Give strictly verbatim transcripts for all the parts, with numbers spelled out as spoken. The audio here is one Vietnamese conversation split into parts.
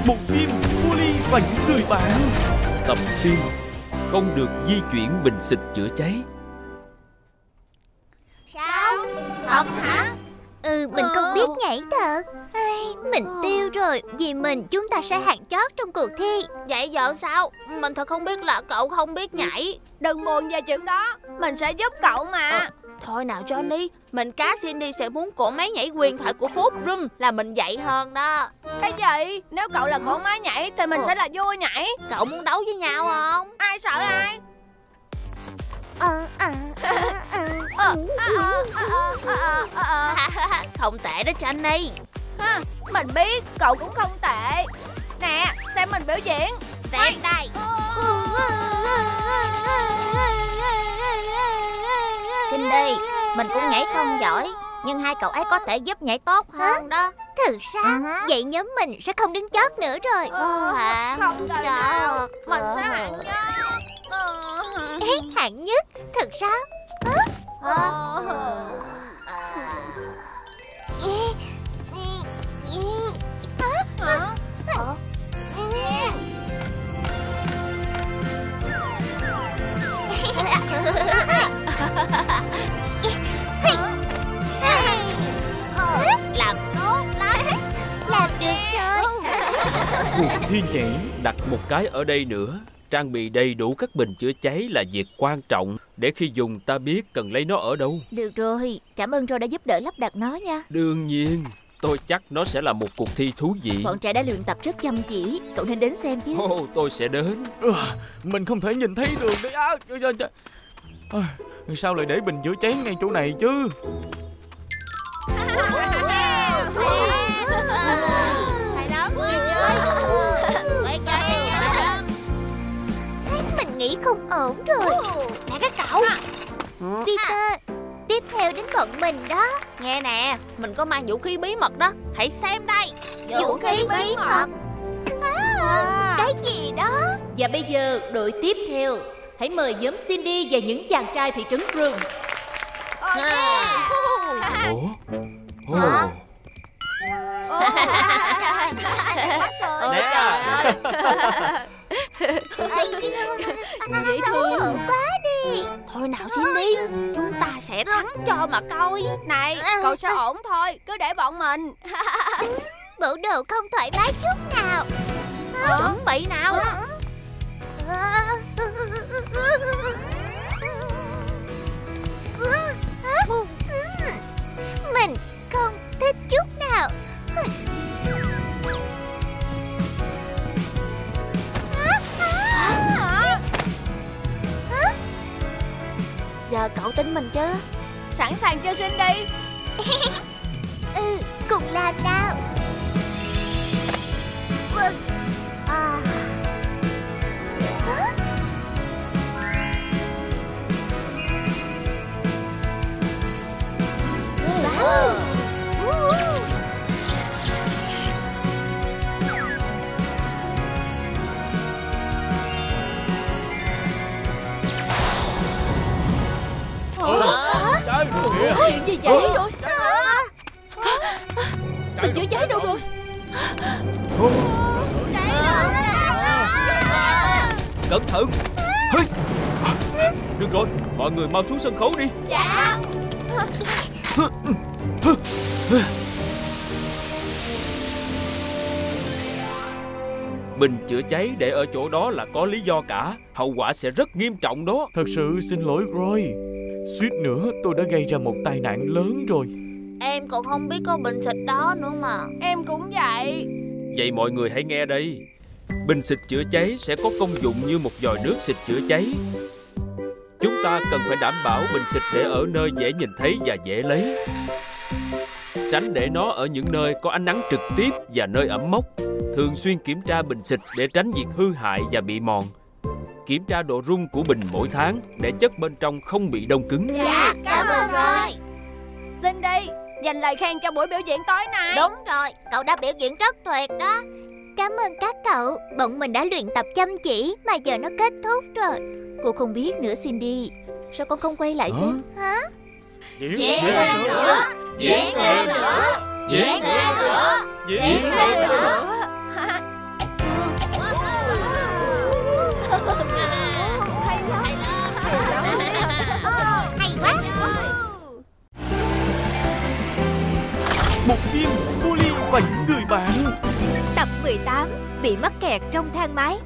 Bộ phim Polly và những người bạn. Tập phim không được di chuyển bình xịt chữa cháy. Sao? Thật hả? Ừ, mình không biết nhảy thật. Ai, mình tiêu rồi. Vì mình chúng ta sẽ hạng chót trong cuộc thi. Vậy giờ sao? Mình thật không biết là cậu không biết nhảy. Đừng buồn về chuyện đó, mình sẽ giúp cậu mà. à, Thôi nào Johnny, mình cá Cindy sẽ muốn cổ máy nhảy huyền thoại của Phúc Room là mình dạy hơn đó. Cái gì? Nếu cậu là cổ máy nhảy thì mình sẽ là vua nhảy. Cậu muốn đấu với nhau không? Ai sợ ai? Không tệ đó Johnny. Ha, mình biết cậu cũng không tệ. Nè, xem mình biểu diễn. Xem đây. Cindy, mình cũng nhảy không giỏi, nhưng hai cậu ấy có thể giúp nhảy tốt hơn đó. Thực sao? Uh-huh. Vậy nhóm mình sẽ không đứng chót nữa rồi. Ờ, Hạng không thể nào. Mình sẽ ờ. hạng nhất. Ờ. Ê, hạng nhất? Thật sao? Hả? Ờ. Hả? Ờ. Làm tốt lắm. Làm được rồi. Cuộc thi nhảy đặt một cái ở đây nữa. Trang bị đầy đủ các bình chữa cháy là việc quan trọng, để khi dùng ta biết cần lấy nó ở đâu. Được rồi, cảm ơn Joe đã giúp đỡ lắp đặt nó nha. Đương nhiên, tôi chắc nó sẽ là một cuộc thi thú vị. Bọn trẻ đã luyện tập rất chăm chỉ, cậu nên đến xem chứ. Ồ, tôi sẽ đến. À, mình không thể nhìn thấy đường đấy á. À, sao lại để bình chữa cháy ngay chỗ này chứ? Hay lắm. Mình nghĩ không ổn rồi. Nè các cậu. Peter, tiếp theo đến bọn mình đó. Nghe nè, mình có mang vũ khí bí mật đó. Hãy xem đây. Vũ khí bí mật. À, cái gì đó? Và bây giờ đội tiếp theo, hãy mời nhóm Cindy và những chàng trai thị trấn Room. À. Ồ, ồ. Ôi Nè. trời ơi. Dễ thương quá đi. Thôi nào Cindy, chúng ta sẽ thắng cho mà coi. Này, cậu sẽ ổn thôi, cứ để bọn mình. Bộ đồ không thoải mái chút nào. Chuẩn bị nào. Mình không thích chút nào. Giờ cậu tin mình chứ? Sẵn sàng chưa Cindy? Ừ, cùng làm nào. À. Wow. Trời kìa. Chuyện gì vậy rồi? Bình chữa cháy đâu rồi? Cẩn thận. Hey. Được rồi, mọi người mau xuống sân khấu đi. Dạ. Bình chữa cháy để ở chỗ đó là có lý do cả. Hậu quả sẽ rất nghiêm trọng đó. Thật sự xin lỗi Roy. Suýt nữa tôi đã gây ra một tai nạn lớn rồi. Em còn không biết có bình xịt đó nữa mà. Em cũng vậy. Vậy mọi người hãy nghe đây. Bình xịt chữa cháy sẽ có công dụng như một vòi nước xịt chữa cháy. Chúng ta cần phải đảm bảo bình xịt để ở nơi dễ nhìn thấy và dễ lấy. Tránh để nó ở những nơi có ánh nắng trực tiếp và nơi ẩm mốc. Thường xuyên kiểm tra bình xịt để tránh việc hư hại và bị mòn. Kiểm tra độ rung của bình mỗi tháng để chất bên trong không bị đông cứng. Dạ, cảm ơn rồi. Cindy, dành lời khen cho buổi biểu diễn tối nay. Đúng rồi, cậu đã biểu diễn rất tuyệt đó. Cảm ơn các cậu. Bọn mình đã luyện tập chăm chỉ mà giờ nó kết thúc rồi. Cô không biết nữa Cindy. Sao con không quay lại Hả? xem? Hả? Diễn Diễn thêm thêm nữa. nữa. Diễn thêm nữa. Diễn thêm nữa. Diễn thêm nữa. một viên Polly và những người bạn. Tập mười tám, bị mắc kẹt trong thang máy.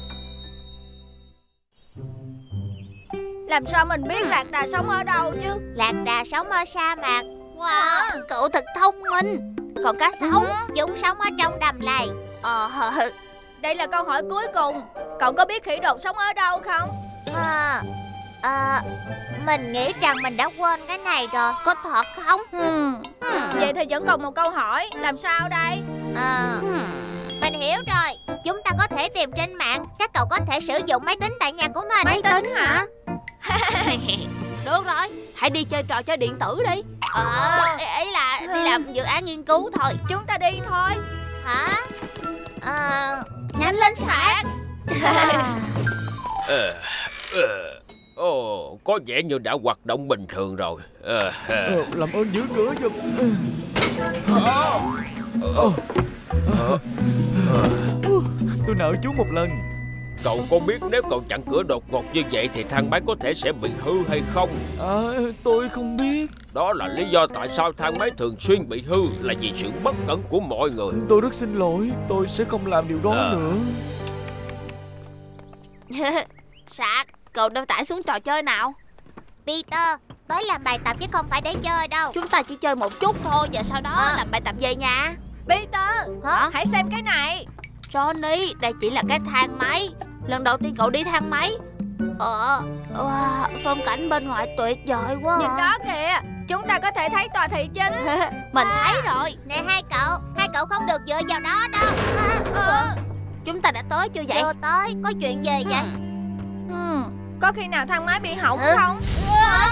Làm sao mình biết lạc đà sống ở đâu chứ? Lạc đà sống ở sa mạc. Wow, cậu thật thông minh. Còn cá sấu? Chúng sống ở trong đầm lầy. Ờ, Đây là câu hỏi cuối cùng. Cậu có biết khỉ đột sống ở đâu không? À, à, mình nghĩ rằng mình đã quên cái này rồi. có thật không? Hmm. Hmm. Vậy thì vẫn còn một câu hỏi. Làm sao đây? À, mình hiểu rồi. Chúng ta có thể tìm trên mạng. Các cậu có thể sử dụng máy tính tại nhà của mình. Máy tính hả? Được rồi, hãy đi chơi trò chơi điện tử đi. Ờ, ý là đi làm dự án nghiên cứu thôi. Chúng ta đi thôi. Hả? À, Nhanh lên sạc. Ờ, ờ, Ồ, có vẻ như đã hoạt động bình thường rồi. Ờ, ờ. Ờ, làm ơn giữ cửa giùm. Tôi nợ chú một lần. Cậu có biết nếu cậu chặn cửa đột ngột như vậy thì thang máy có thể sẽ bị hư hay không? À, tôi không biết. Đó là lý do tại sao thang máy thường xuyên bị hư, là vì sự bất cẩn của mọi người. Tôi rất xin lỗi. Tôi sẽ không làm điều đó À. nữa. Sạc, cậu đang tải xuống trò chơi nào? Peter, tới làm bài tập chứ không phải để chơi đâu. Chúng ta chỉ chơi một chút thôi, và sau đó À. làm bài tập về nhà. Peter, Hả? hãy xem cái này. Johnny, đây chỉ là cái thang máy. Lần đầu tiên cậu đi thang máy. Ờ, wow, phong cảnh bên ngoài tuyệt vời quá. Nhìn đó kìa, chúng ta có thể thấy tòa thị chính. Mình thấy rồi. Nè hai cậu, hai cậu không được dựa vào đó đâu. À, Ờ. Chúng ta đã tới chưa vậy? chưa tới, có chuyện gì vậy? Hmm. Có khi nào thang máy bị hỏng Ừ. không? À,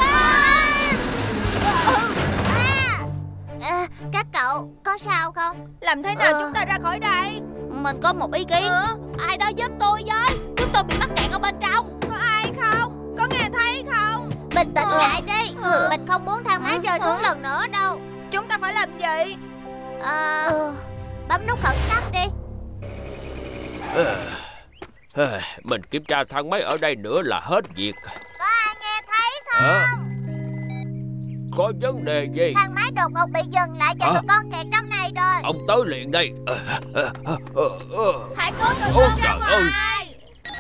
à, các cậu có sao không? Làm thế nào Ờ. chúng ta ra khỏi đây? Mình có một ý kiến. Ờ. Ai đó giúp tôi với. Chúng tôi bị mắc kẹt ở bên trong. Có ai không? Có nghe thấy không? Bình tĩnh Ờ. lại đi. Ờ. Mình không muốn thang máy Ờ. rơi xuống lần nữa đâu. Chúng ta phải làm gì? Ờ, Ờ. bấm nút khẩn cấp đi. Ờ, ờ, Mình kiểm tra thang máy ở đây nữa là hết việc. Có ai nghe thấy không? Ờ, Có vấn đề gì? Thang máy đột ngột bị dừng lại và Hả? tụi con kẹt trong này rồi. Ông tới liền đây. Ờ, ờ, ờ, ờ, ờ. Hãy cứu tụi Ôi con ra trời ơi. ngoài.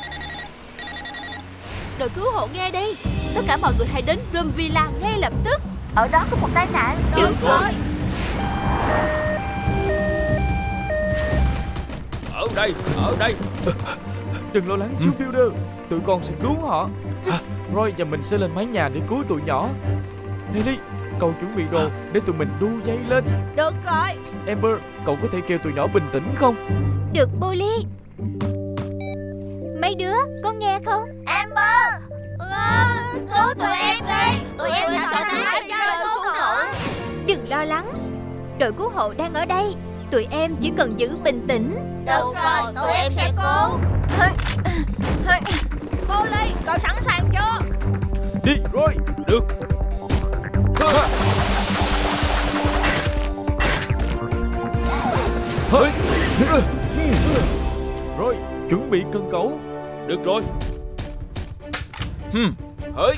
Đội cứu hộ nghe đi. Tất cả mọi người hãy đến Room Villa ngay lập tức. Ở đó có một tai nạn. Được rồi. Ở đây, ở đây. Đừng lo lắng chú Builder. Tụi con sẽ cứu họ. Roy và mình sẽ lên mái nhà để cứu tụi nhỏ. Haley, cậu chuẩn bị đồ để tụi mình đu dây lên. Được rồi. Amber, cậu có thể kêu tụi nhỏ bình tĩnh không? Được, Polly. Mấy đứa, có nghe không? Amber, cứu tụi em đi. Tụi em Tụi đã sao sợ thang thang máy máy rơi rơi xuống xuống nữa. Đừng lo lắng. Đội cứu hộ đang ở đây. Tụi em chỉ cần giữ bình tĩnh. Được rồi, tụi em sẽ cứu. Polly, cậu sẵn sàng chưa? Đi, Roy. Được. Hơi. Roy, chuẩn bị cần cẩu. Được rồi. Hừm. Hỡi.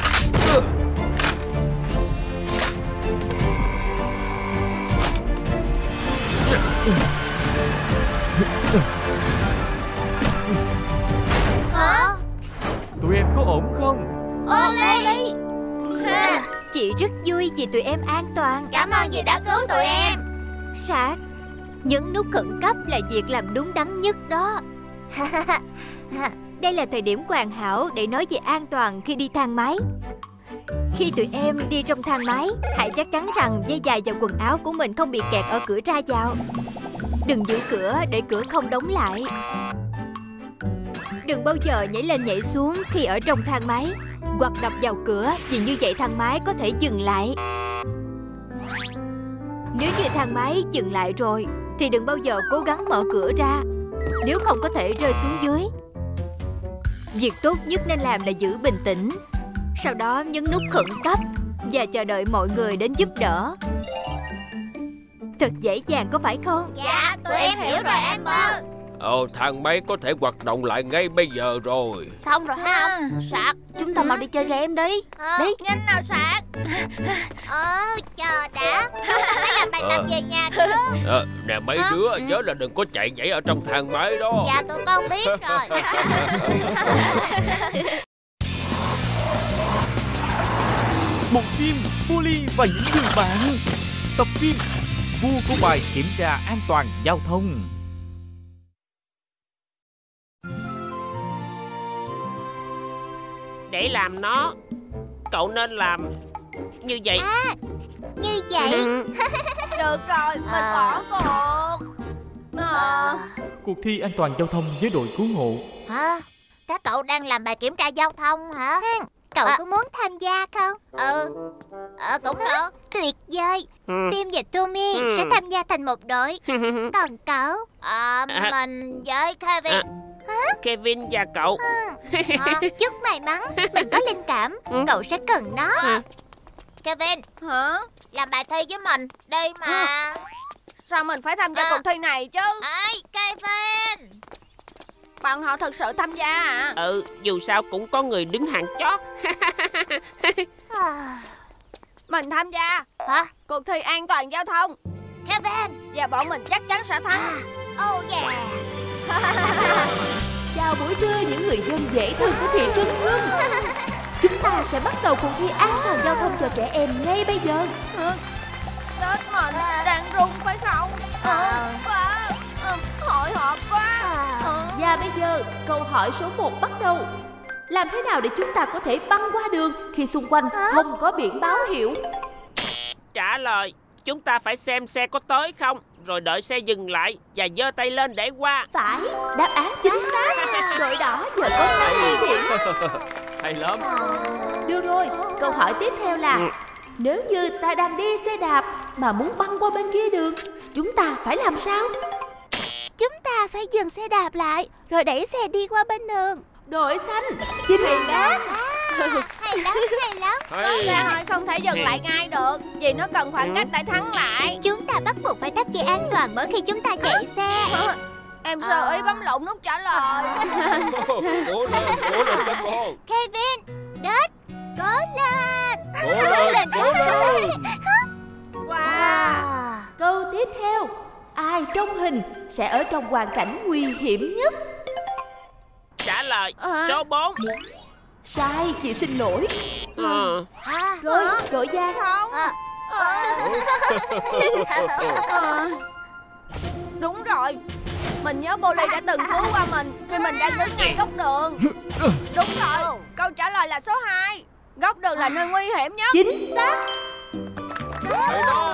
Hả? Tụi em có ổn không? Polly, Chị rất vui vì tụi em an toàn. cảm ơn vì đã cứu tụi em. Sạc, nhấn nút khẩn cấp là việc làm đúng đắn nhất đó. Đây là thời điểm hoàn hảo để nói về an toàn khi đi thang máy. Khi tụi em đi trong thang máy, hãy chắc chắn rằng dây giày và quần áo của mình không bị kẹt ở cửa ra vào. Đừng giữ cửa để cửa không đóng lại. Đừng bao giờ nhảy lên nhảy xuống khi ở trong thang máy, hoặc đập vào cửa, vì như vậy thang máy có thể dừng lại. Nếu như thang máy dừng lại rồi thì đừng bao giờ cố gắng mở cửa ra, nếu không có thể rơi xuống dưới. Việc tốt nhất nên làm là giữ bình tĩnh, sau đó nhấn nút khẩn cấp và chờ đợi mọi người đến giúp đỡ. Thật dễ dàng có phải không? Dạ, tụi em hiểu rồi Amber. Ồ, thang máy có thể hoạt động lại ngay bây giờ rồi. Xong rồi hả ông? Sạc, chúng ta mau đi chơi game đi. Ờ, Đi. Nhanh nào Sạc. ờ, chờ đã. Chúng ta phải làm bài tập về nhà trước. Ờ, nè mấy Hả? đứa nhớ là đừng có chạy nhảy ở trong thang máy đó. Dạ tụi con biết rồi. Một phim Bully và những người bạn. Tập phim Vua của bài kiểm tra an toàn giao thông. Để làm nó, cậu nên làm như vậy. À, như vậy. Được rồi, mình Ờ. bỏ cuộc. Ờ. Ờ, Cuộc thi an toàn giao thông với đội cứu hộ. hả? Các cậu đang làm bài kiểm tra giao thông hả? Cậu À. có muốn tham gia không? Ừ. Ờ, cũng được. Tuyệt vời. Tim và Tommy Ừ. sẽ tham gia thành một đội. Còn cậu? À, À. mình với Kevin. Kevin và cậu. Hả? Chúc may mắn. Mình có linh cảm. Cậu sẽ cần nó. Kevin, Hả? làm bài thi với mình. Đi mà. Sao mình phải tham gia À. cuộc thi này chứ? Ê, Kevin. Bọn họ thực sự tham gia à? Ừ, dù sao cũng có người đứng hàng chót. À, Mình tham gia hả? cuộc thi an toàn giao thông Kevin. và bọn mình chắc chắn sẽ thắng. Oh yeah. Chào buổi trưa những người dân dễ thương của thị trấn Rung. Chúng ta sẽ bắt đầu cuộc thi an toàn giao thông cho trẻ em ngay bây giờ. Tết mình đang run phải không? Ờ. Quá ờ, hồi hộp quá. Ờ. Và bây giờ câu hỏi số một bắt đầu. Làm thế nào để chúng ta có thể băng qua đường khi xung quanh không có biển báo hiệu? Trả lời, chúng ta phải xem xe có tới không, rồi đợi xe dừng lại và giơ tay lên để qua. Phải, đáp án chính xác. Đội đỏ giờ có năm mươi điểm. Hay lắm. Được rồi, câu hỏi tiếp theo là nếu như ta đang đi xe đạp mà muốn băng qua bên kia đường, chúng ta phải làm sao? Chúng ta phải dừng xe đạp lại, rồi đẩy xe đi qua bên đường. Đội xanh, chính xác. Hay lắm, hay lắm. Có ra thôi không thể dừng lại ngay được, vì nó cần khoảng cách để thắng lại. Chúng ta bắt buộc phải tắt dây an toàn mỗi khi chúng ta chạy xe. Ờ, Em sơ ý bấm lộn nút trả lời. Cố lên, cố lên các cô. Kevin, Đất, cố lên. Cố lên, cố lên. Wow. Câu tiếp theo, ai trong hình sẽ ở trong hoàn cảnh nguy hiểm nhất? Trả lời, À. số bốn. Sai, chị xin lỗi. Ờ. À, Rồi, đội Giang. Không. à, Ờ. Đúng rồi, mình nhớ Bully đã từng cứu qua mình khi mình đang đứng ngay góc đường. Đúng rồi, câu trả lời là số hai. Góc đường là nơi nguy hiểm nhất. Chính xác. Hay đó.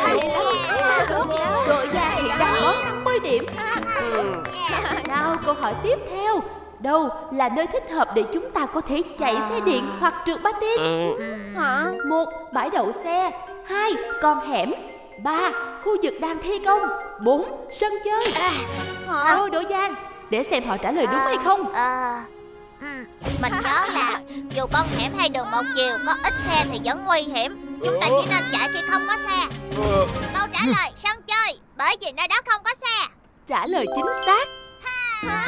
Đội Giang hiện đang có năm mươi điểm. Nào, câu hỏi tiếp theo. Đâu là nơi thích hợp để chúng ta có thể chạy xe điện hoặc trượt patin? Ừ. Hả? Một, bãi đậu xe. Hai, con hẻm. Ba, khu vực đang thi công. Bốn, sân chơi. Hả? Thôi Đỗ Giang, để xem họ trả lời đúng hay không. à, ừ, mình nhớ là dù con hẻm hay đường một chiều có ít xe thì vẫn nguy hiểm. Chúng ta chỉ nên chạy khi không có xe. Câu trả lời sân chơi, bởi vì nơi đó không có xe. Trả lời chính xác. À,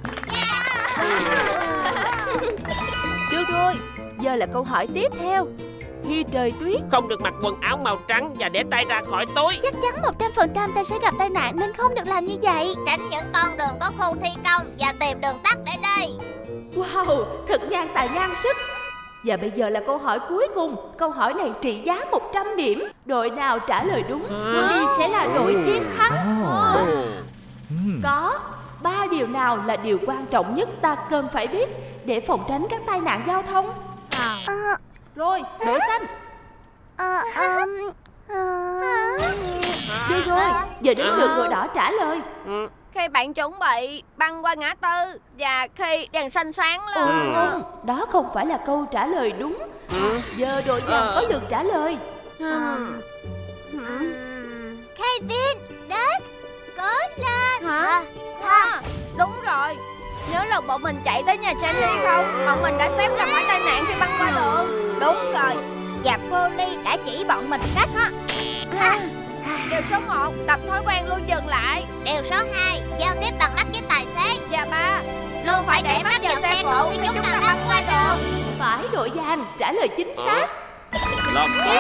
Được rồi, giờ là câu hỏi tiếp theo. Khi trời tuyết, Không được mặc quần áo màu trắng và để tay ra khỏi túi. chắc chắn một trăm phần trăm ta sẽ gặp tai nạn nên không được làm như vậy. Tránh những con đường có khu thi công và tìm đường tắt để đi. wow, thật ngang tài ngang sức. Và bây giờ là câu hỏi cuối cùng. Câu hỏi này trị giá một trăm điểm. Đội nào trả lời đúng thì sẽ là đội chiến thắng. Ừm. Có ba điều nào là điều quan trọng nhất ta cần phải biết để phòng tránh các tai nạn giao thông? Rồi, đội xanh. Ờ, ừm, ờ. Được rồi, giờ đến lượt đội đỏ trả lời. Ừ. Khi bạn chuẩn bị băng qua ngã tư và khi đèn xanh sáng Ồ, lên. không, đó không phải là câu trả lời đúng. Giờ đội vàng có lượt trả lời. Ừm. Ừm, Kevin, Đất, cố lên. Hả? À, đúng rồi. Nhớ lần bọn mình chạy tới nhà Jenny không? Bọn mình đã xém gặp phải tai nạn khi băng qua đường. Đúng rồi. Và Polly đã chỉ bọn mình cách. À, Điều số một, tập thói quen luôn dừng lại. Điều số hai, giao tiếp tận mắt với tài xế. Và ba, Luôn phải để mắt vào xe cộ khi chúng ta băng qua đường. Phải, đội Giang trả lời chính xác. Làm tốt.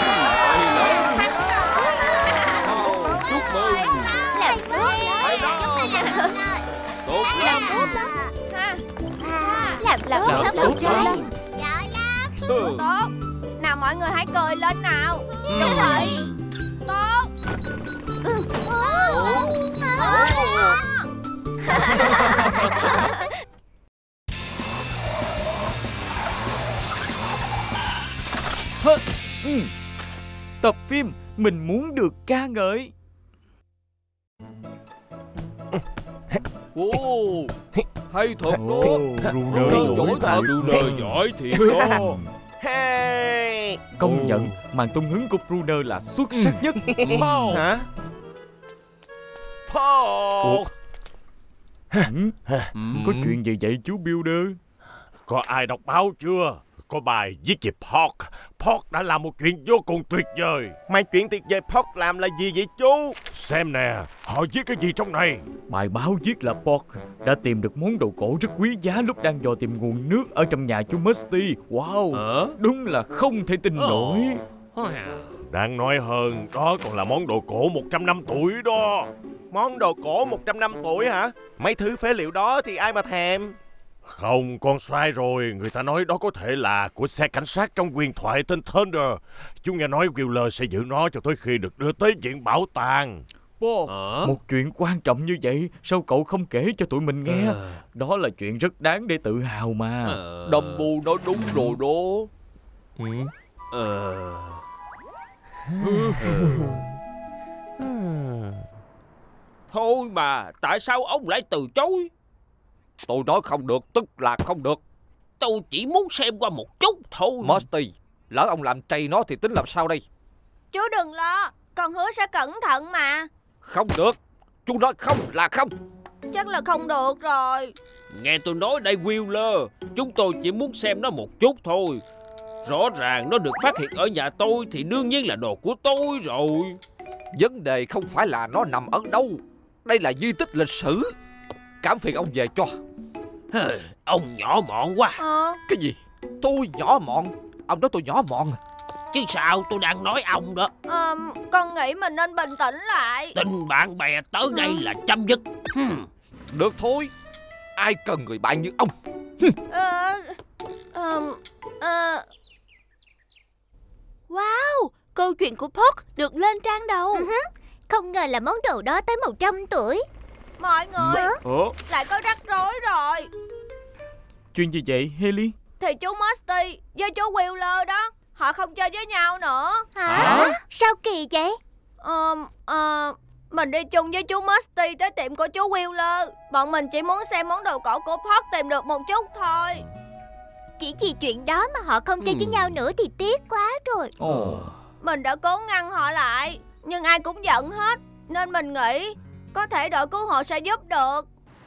Chúc mừng. Làm tốt. Chúng ta làm được rồi. Tốt lắm. Ha. Làm làm tốt lắm đội Giang. Giỏi lắm. Ừ. Tốt. Nào mọi người hãy cười lên nào. Đúng rồi. Tốt. Hơ, ừ. Tập phim Mình Muốn Được Ca Ngợi. Ồ, hay thật đó. Runner Giỏi thật. Runner giỏi thiệt đó. Hey. Công nhận màn tung hứng của Runner là xuất sắc nhất. Paul. Hả? Paul. Ừ. Có chuyện gì vậy chú Builder? Có ai đọc báo chưa? Có bài viết về Pork. Pork đã làm một chuyện vô cùng tuyệt vời. Mà chuyện tuyệt vời Pork làm là gì vậy chú? Xem nè, họ viết cái gì trong này? Bài báo viết là Pork đã tìm được món đồ cổ rất quý giá lúc đang dò tìm nguồn nước ở trong nhà chú Musty. Wow, Hả? đúng là không thể tin nổi. Đang nói hơn, đó còn là món đồ cổ một trăm năm tuổi đó. Món đồ cổ một trăm năm tuổi hả? Mấy thứ phế liệu đó thì ai mà thèm. Không, con sai rồi. Người ta nói đó có thể là của xe cảnh sát trong huyền thoại tên Thunder. Chú nghe nói Wheeler sẽ giữ nó cho tới khi được đưa tới viện bảo tàng. Paul, Hả? một chuyện quan trọng như vậy sao cậu không kể cho tụi mình nghe? Ờ. Đó là chuyện rất đáng để tự hào mà. Ờ. Dumbo nói đúng rồi đó. Ờ. Thôi mà, tại sao ông lại từ chối? Tôi nói không được tức là không được. Tôi chỉ muốn xem qua một chút thôi. Musty, lỡ ông làm trầy nó thì tính làm sao đây? Chú đừng lo, con hứa sẽ cẩn thận mà. Không được. Chú nói không là không. Chắc là không được rồi. Nghe tôi nói đây Wheeler, chúng tôi chỉ muốn xem nó một chút thôi. Rõ ràng nó được phát hiện ở nhà tôi thì đương nhiên là đồ của tôi rồi. Vấn đề không phải là nó nằm ở đâu. Đây là di tích lịch sử. Cảm phiền ông về cho. Ông nhỏ mọn quá. Ờ. Cái gì? Tôi nhỏ mọn? Ông nói tôi nhỏ mọn à? Chứ sao, tôi đang nói ông đó. Ờ, con nghĩ mình nên bình tĩnh lại. Tình bạn bè tới đây là chấm dứt. Được thôi. Ai cần người bạn như ông? Ờ, ờ, ờ. Wow, câu chuyện của Pork được lên trang đầu. Không ngờ là món đồ đó tới một trăm tuổi. Mọi người, Ủa? lại có rắc rối rồi. Chuyện gì vậy Haley? Thì chú Musty với chú Wheeler đó, họ không chơi với nhau nữa. Hả? Hả? Sao kỳ vậy? Ờ, ờ, mình đi chung với chú Musty tới tiệm của chú Wheeler. Bọn mình chỉ muốn xem món đồ cổ của Pork tìm được một chút thôi. Chỉ vì chuyện đó mà họ không chơi với nhau nữa thì tiếc quá rồi. Ồ. Mình đã cố ngăn họ lại, nhưng ai cũng giận hết. Nên mình nghĩ có thể đội cứu hộ sẽ giúp được.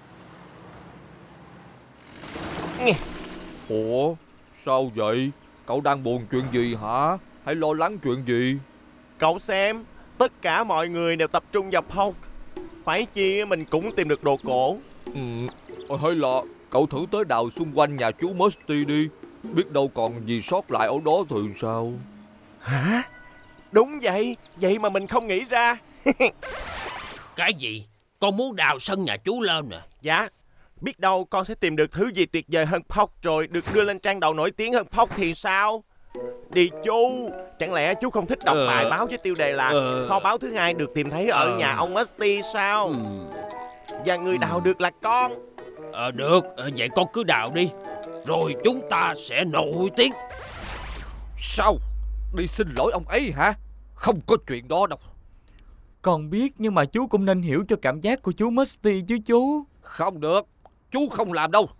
Ủa? Sao vậy? Cậu đang buồn chuyện gì hả? Hay lo lắng chuyện gì? Cậu xem, tất cả mọi người đều tập trung vào Pork. Phải chi mình cũng tìm được đồ cổ. Ừ, hay là cậu thử tới đào xung quanh nhà chú Musty đi. Biết đâu còn gì sót lại ở đó thì sao? Hả? Đúng vậy, vậy mà mình không nghĩ ra. Cái gì? Con muốn đào sân nhà chú lên à? Dạ, biết đâu con sẽ tìm được thứ gì tuyệt vời hơn Pork rồi được đưa lên trang đầu nổi tiếng hơn Pork thì sao? Đi chú, chẳng lẽ chú không thích đọc Ờ. bài báo với tiêu đề là Ờ. kho báu thứ hai được tìm thấy ở Ờ. nhà ông Musty sao? Ừ. Và người đào được là con. Ờ được, ờ, vậy con cứ đào đi. Rồi chúng ta sẽ nổi tiếng. Sao? Đi xin lỗi ông ấy hả? Không có chuyện đó đâu. Con biết nhưng mà chú cũng nên hiểu cho cảm giác của chú Musty chứ chú. Không được. Chú không làm đâu.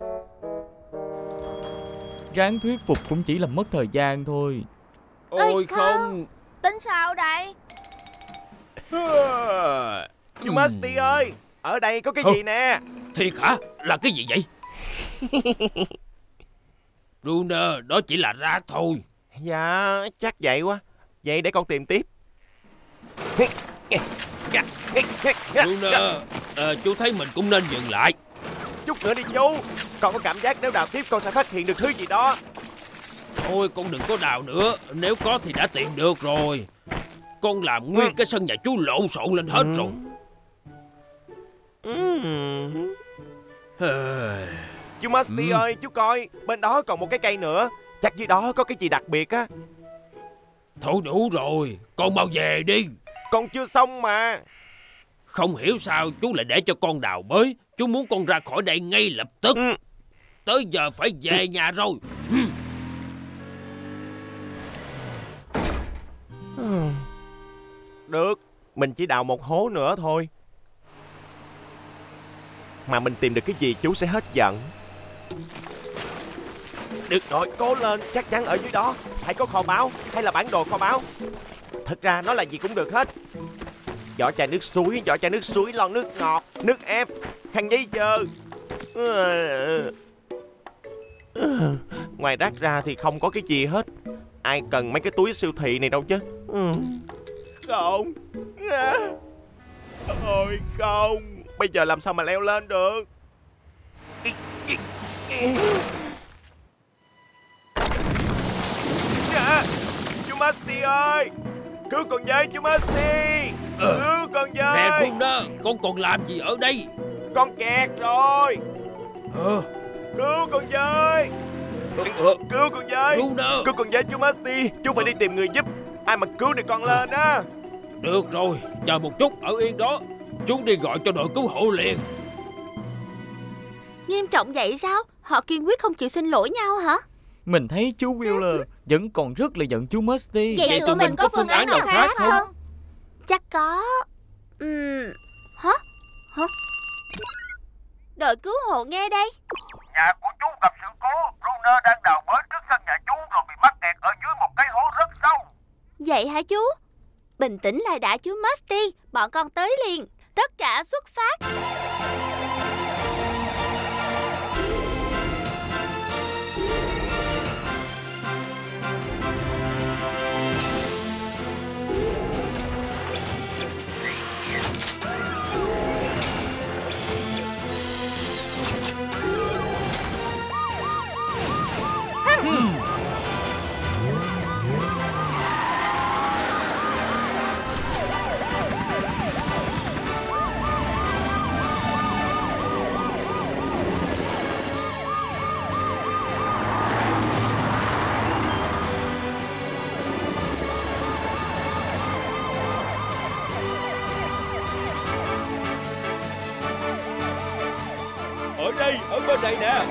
Ráng thuyết phục cũng chỉ là mất thời gian thôi. Ôi không. Tính sao đây? Chú Musty ơi, ở đây có cái gì nè? Thiệt hả? Là cái gì vậy? Runner, đó chỉ là rác thôi. Dạ, chắc vậy quá. Vậy để con tìm tiếp. Bruno, à, chú thấy mình cũng nên dừng lại. Chút nữa đi chú. Con có cảm giác nếu đào tiếp con sẽ phát hiện được thứ gì đó. Thôi con đừng có đào nữa. Nếu có thì đã tìm được rồi. Con làm nguyên cái sân nhà chú lộn xộn lên hết rồi. Chú Musty ơi, chú coi, bên đó còn một cái cây nữa. Chắc dưới đó có cái gì đặc biệt á. Thôi đủ rồi, con mau về đi. Con chưa xong mà. Không hiểu sao chú lại để cho con đào bới. Chú muốn con ra khỏi đây ngay lập tức. ừ. Tới giờ phải về nhà rồi. Được, mình chỉ đào một hố nữa thôi. Mà mình tìm được cái gì chú sẽ hết giận. Được rồi, cố lên, chắc chắn ở dưới đó phải có kho báu hay là bản đồ kho báu. Thật ra nó là gì cũng được hết. Vỏ chai nước suối, vỏ chai nước suối, lon nước ngọt, nước ép, khăn giấy dơ. Ngoài rác ra thì không có cái gì hết. Ai cần mấy cái túi siêu thị này đâu chứ. Không. Ôi không. Bây giờ làm sao mà leo lên được. À, chú Musty ơi, cứu con với chú Musty. ờ. Cứu con với. Nè Bruno, con còn làm gì ở đây? Con kẹt rồi. ờ. Cứu con với. ờ. Cứu con với. Bruno. Cứu con với chú Musty. Chú phải đi tìm người giúp. Ai mà cứu được con lên á. Được rồi, chờ một chút, ở yên đó. Chúng đi gọi cho đội cứu hộ liền. Nghiêm trọng vậy sao? Họ kiên quyết không chịu xin lỗi nhau hả? Mình thấy chú Wheeler vẫn còn rất là giận chú Musty. Vậy, Vậy tụi mình có phương án nào khác không? không? Chắc có. Uhm... Hả? Hả? Đội cứu hộ nghe đây. Nhà của chú gặp sự cố. Bruno đang đào bới trước sân nhà chú rồi bị mắc kẹt ở dưới một cái hố rất sâu. Vậy hả chú? Bình tĩnh lại đã chú Musty. Bọn con tới liền. Tất cả xuất phát. Ở đây, ở bên này nè.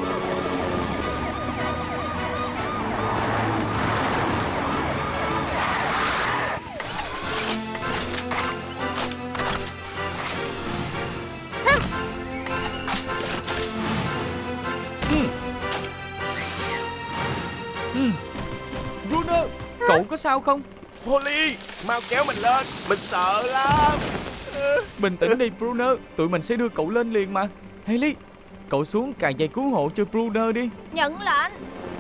Bruno, cậu có sao không? Polly, mau kéo mình lên. Mình sợ lắm. Bình tĩnh đi Bruno, tụi mình sẽ đưa cậu lên liền mà. Haley, cậu xuống cài dây cứu hộ cho Bruno đi. Nhận lệnh.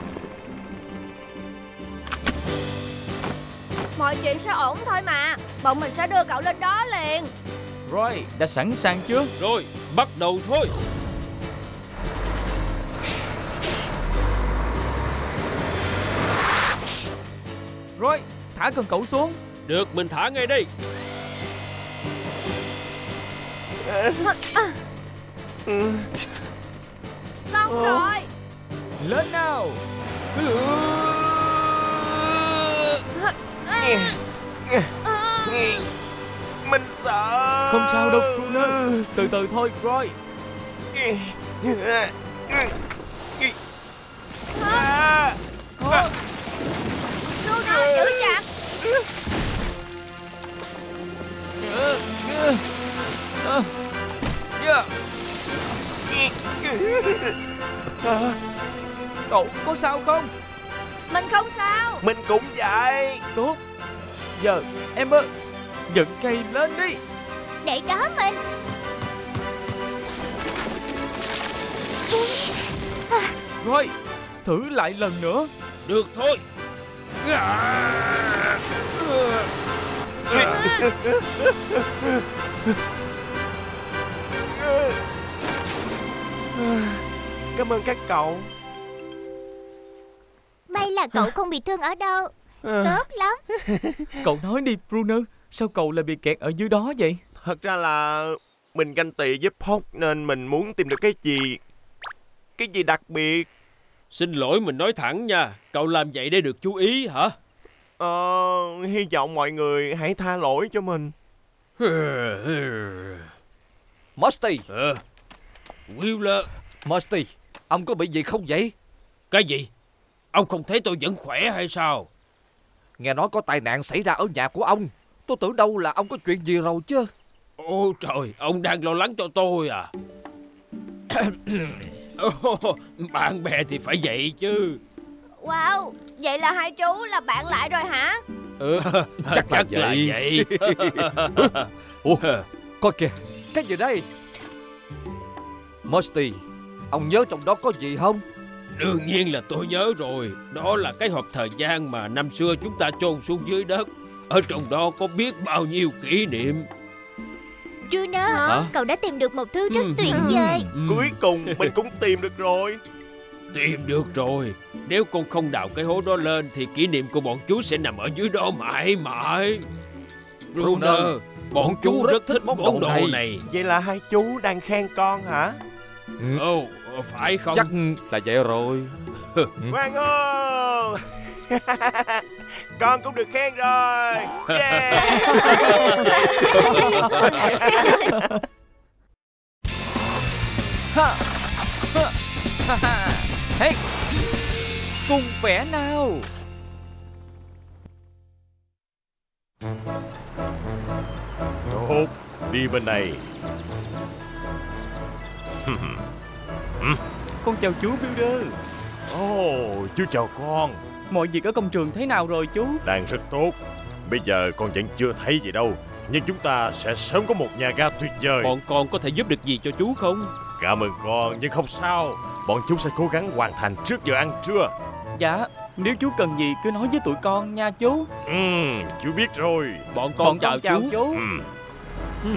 Mọi chuyện sẽ ổn thôi mà. Bọn mình sẽ đưa cậu lên đó liền. Rồi, đã sẵn sàng chưa? Rồi, bắt đầu thôi. Rồi, thả con cậu xuống. Được, mình thả ngay đây. Xong rồi. Lên nào. Mình sợ. Không sao đâu Bruno. Từ từ thôi Roy. À. Bruno, giữ chặt. Cậu có sao không? Mình không sao. Mình cũng vậy. Tốt. Giờ Emma, dựng cây lên đi. Để đó mình. Rồi, thử lại lần nữa. Được thôi. Cảm ơn các cậu. May là cậu không bị thương ở đâu. Tốt lắm. Cậu nói đi Bruno, sao cậu lại bị kẹt ở dưới đó vậy? Thật ra là mình ganh tị với Pog nên mình muốn tìm được cái gì Cái gì đặc biệt. Xin lỗi, mình nói thẳng nha. Cậu làm vậy để được chú ý hả? Ờ, hy vọng mọi người hãy tha lỗi cho mình. Musty. Ờ, Wheeler. Musty, ông có bị gì không vậy? Cái gì? Ông không thấy tôi vẫn khỏe hay sao? Nghe nói có tai nạn xảy ra ở nhà của ông. Tôi tưởng đâu là ông có chuyện gì rồi chứ. Ôi trời, ông đang lo lắng cho tôi à? Bạn bè thì phải vậy chứ. Wow, vậy là hai chú là bạn lại rồi hả? Ừ, chắc, chắc là vậy, là vậy. Ủa, coi kìa, cái gì đây? Musty, ông nhớ trong đó có gì không? Đương nhiên là tôi nhớ rồi. Đó là cái hộp thời gian mà năm xưa chúng ta chôn xuống dưới đất. Ở trong đó có biết bao nhiêu kỷ niệm. Bruno, hả? Cậu đã tìm được một thứ rất tuyệt vời. Cuối cùng mình cũng tìm được rồi. Tìm được rồi. Nếu con không đào cái hố đó lên thì kỷ niệm của bọn chú sẽ nằm ở dưới đó mãi mãi. Bruno, bọn chú rất thích món đồ này. này Vậy là hai chú đang khen con hả? Ồ, oh, phải không? Chắc là vậy rồi. Quang hô. Con cũng được khen rồi. Yeah. Hey, cùng vẽ nào. Tốt, đi bên này. Con chào chú Builder. Ồ, oh, chú chào con. Mọi việc ở công trường thế nào rồi chú? Đang rất tốt. Bây giờ con vẫn chưa thấy gì đâu, nhưng chúng ta sẽ sớm có một nhà ga tuyệt vời. Bọn con có thể giúp được gì cho chú không? Cảm ơn con, nhưng không sao. Bọn chúng sẽ cố gắng hoàn thành trước giờ ăn trưa. Dạ, nếu chú cần gì cứ nói với tụi con nha chú. Ừ, chú biết rồi. Bọn con, Bọn chào, con chào chú, chú. Ừ. Ừ.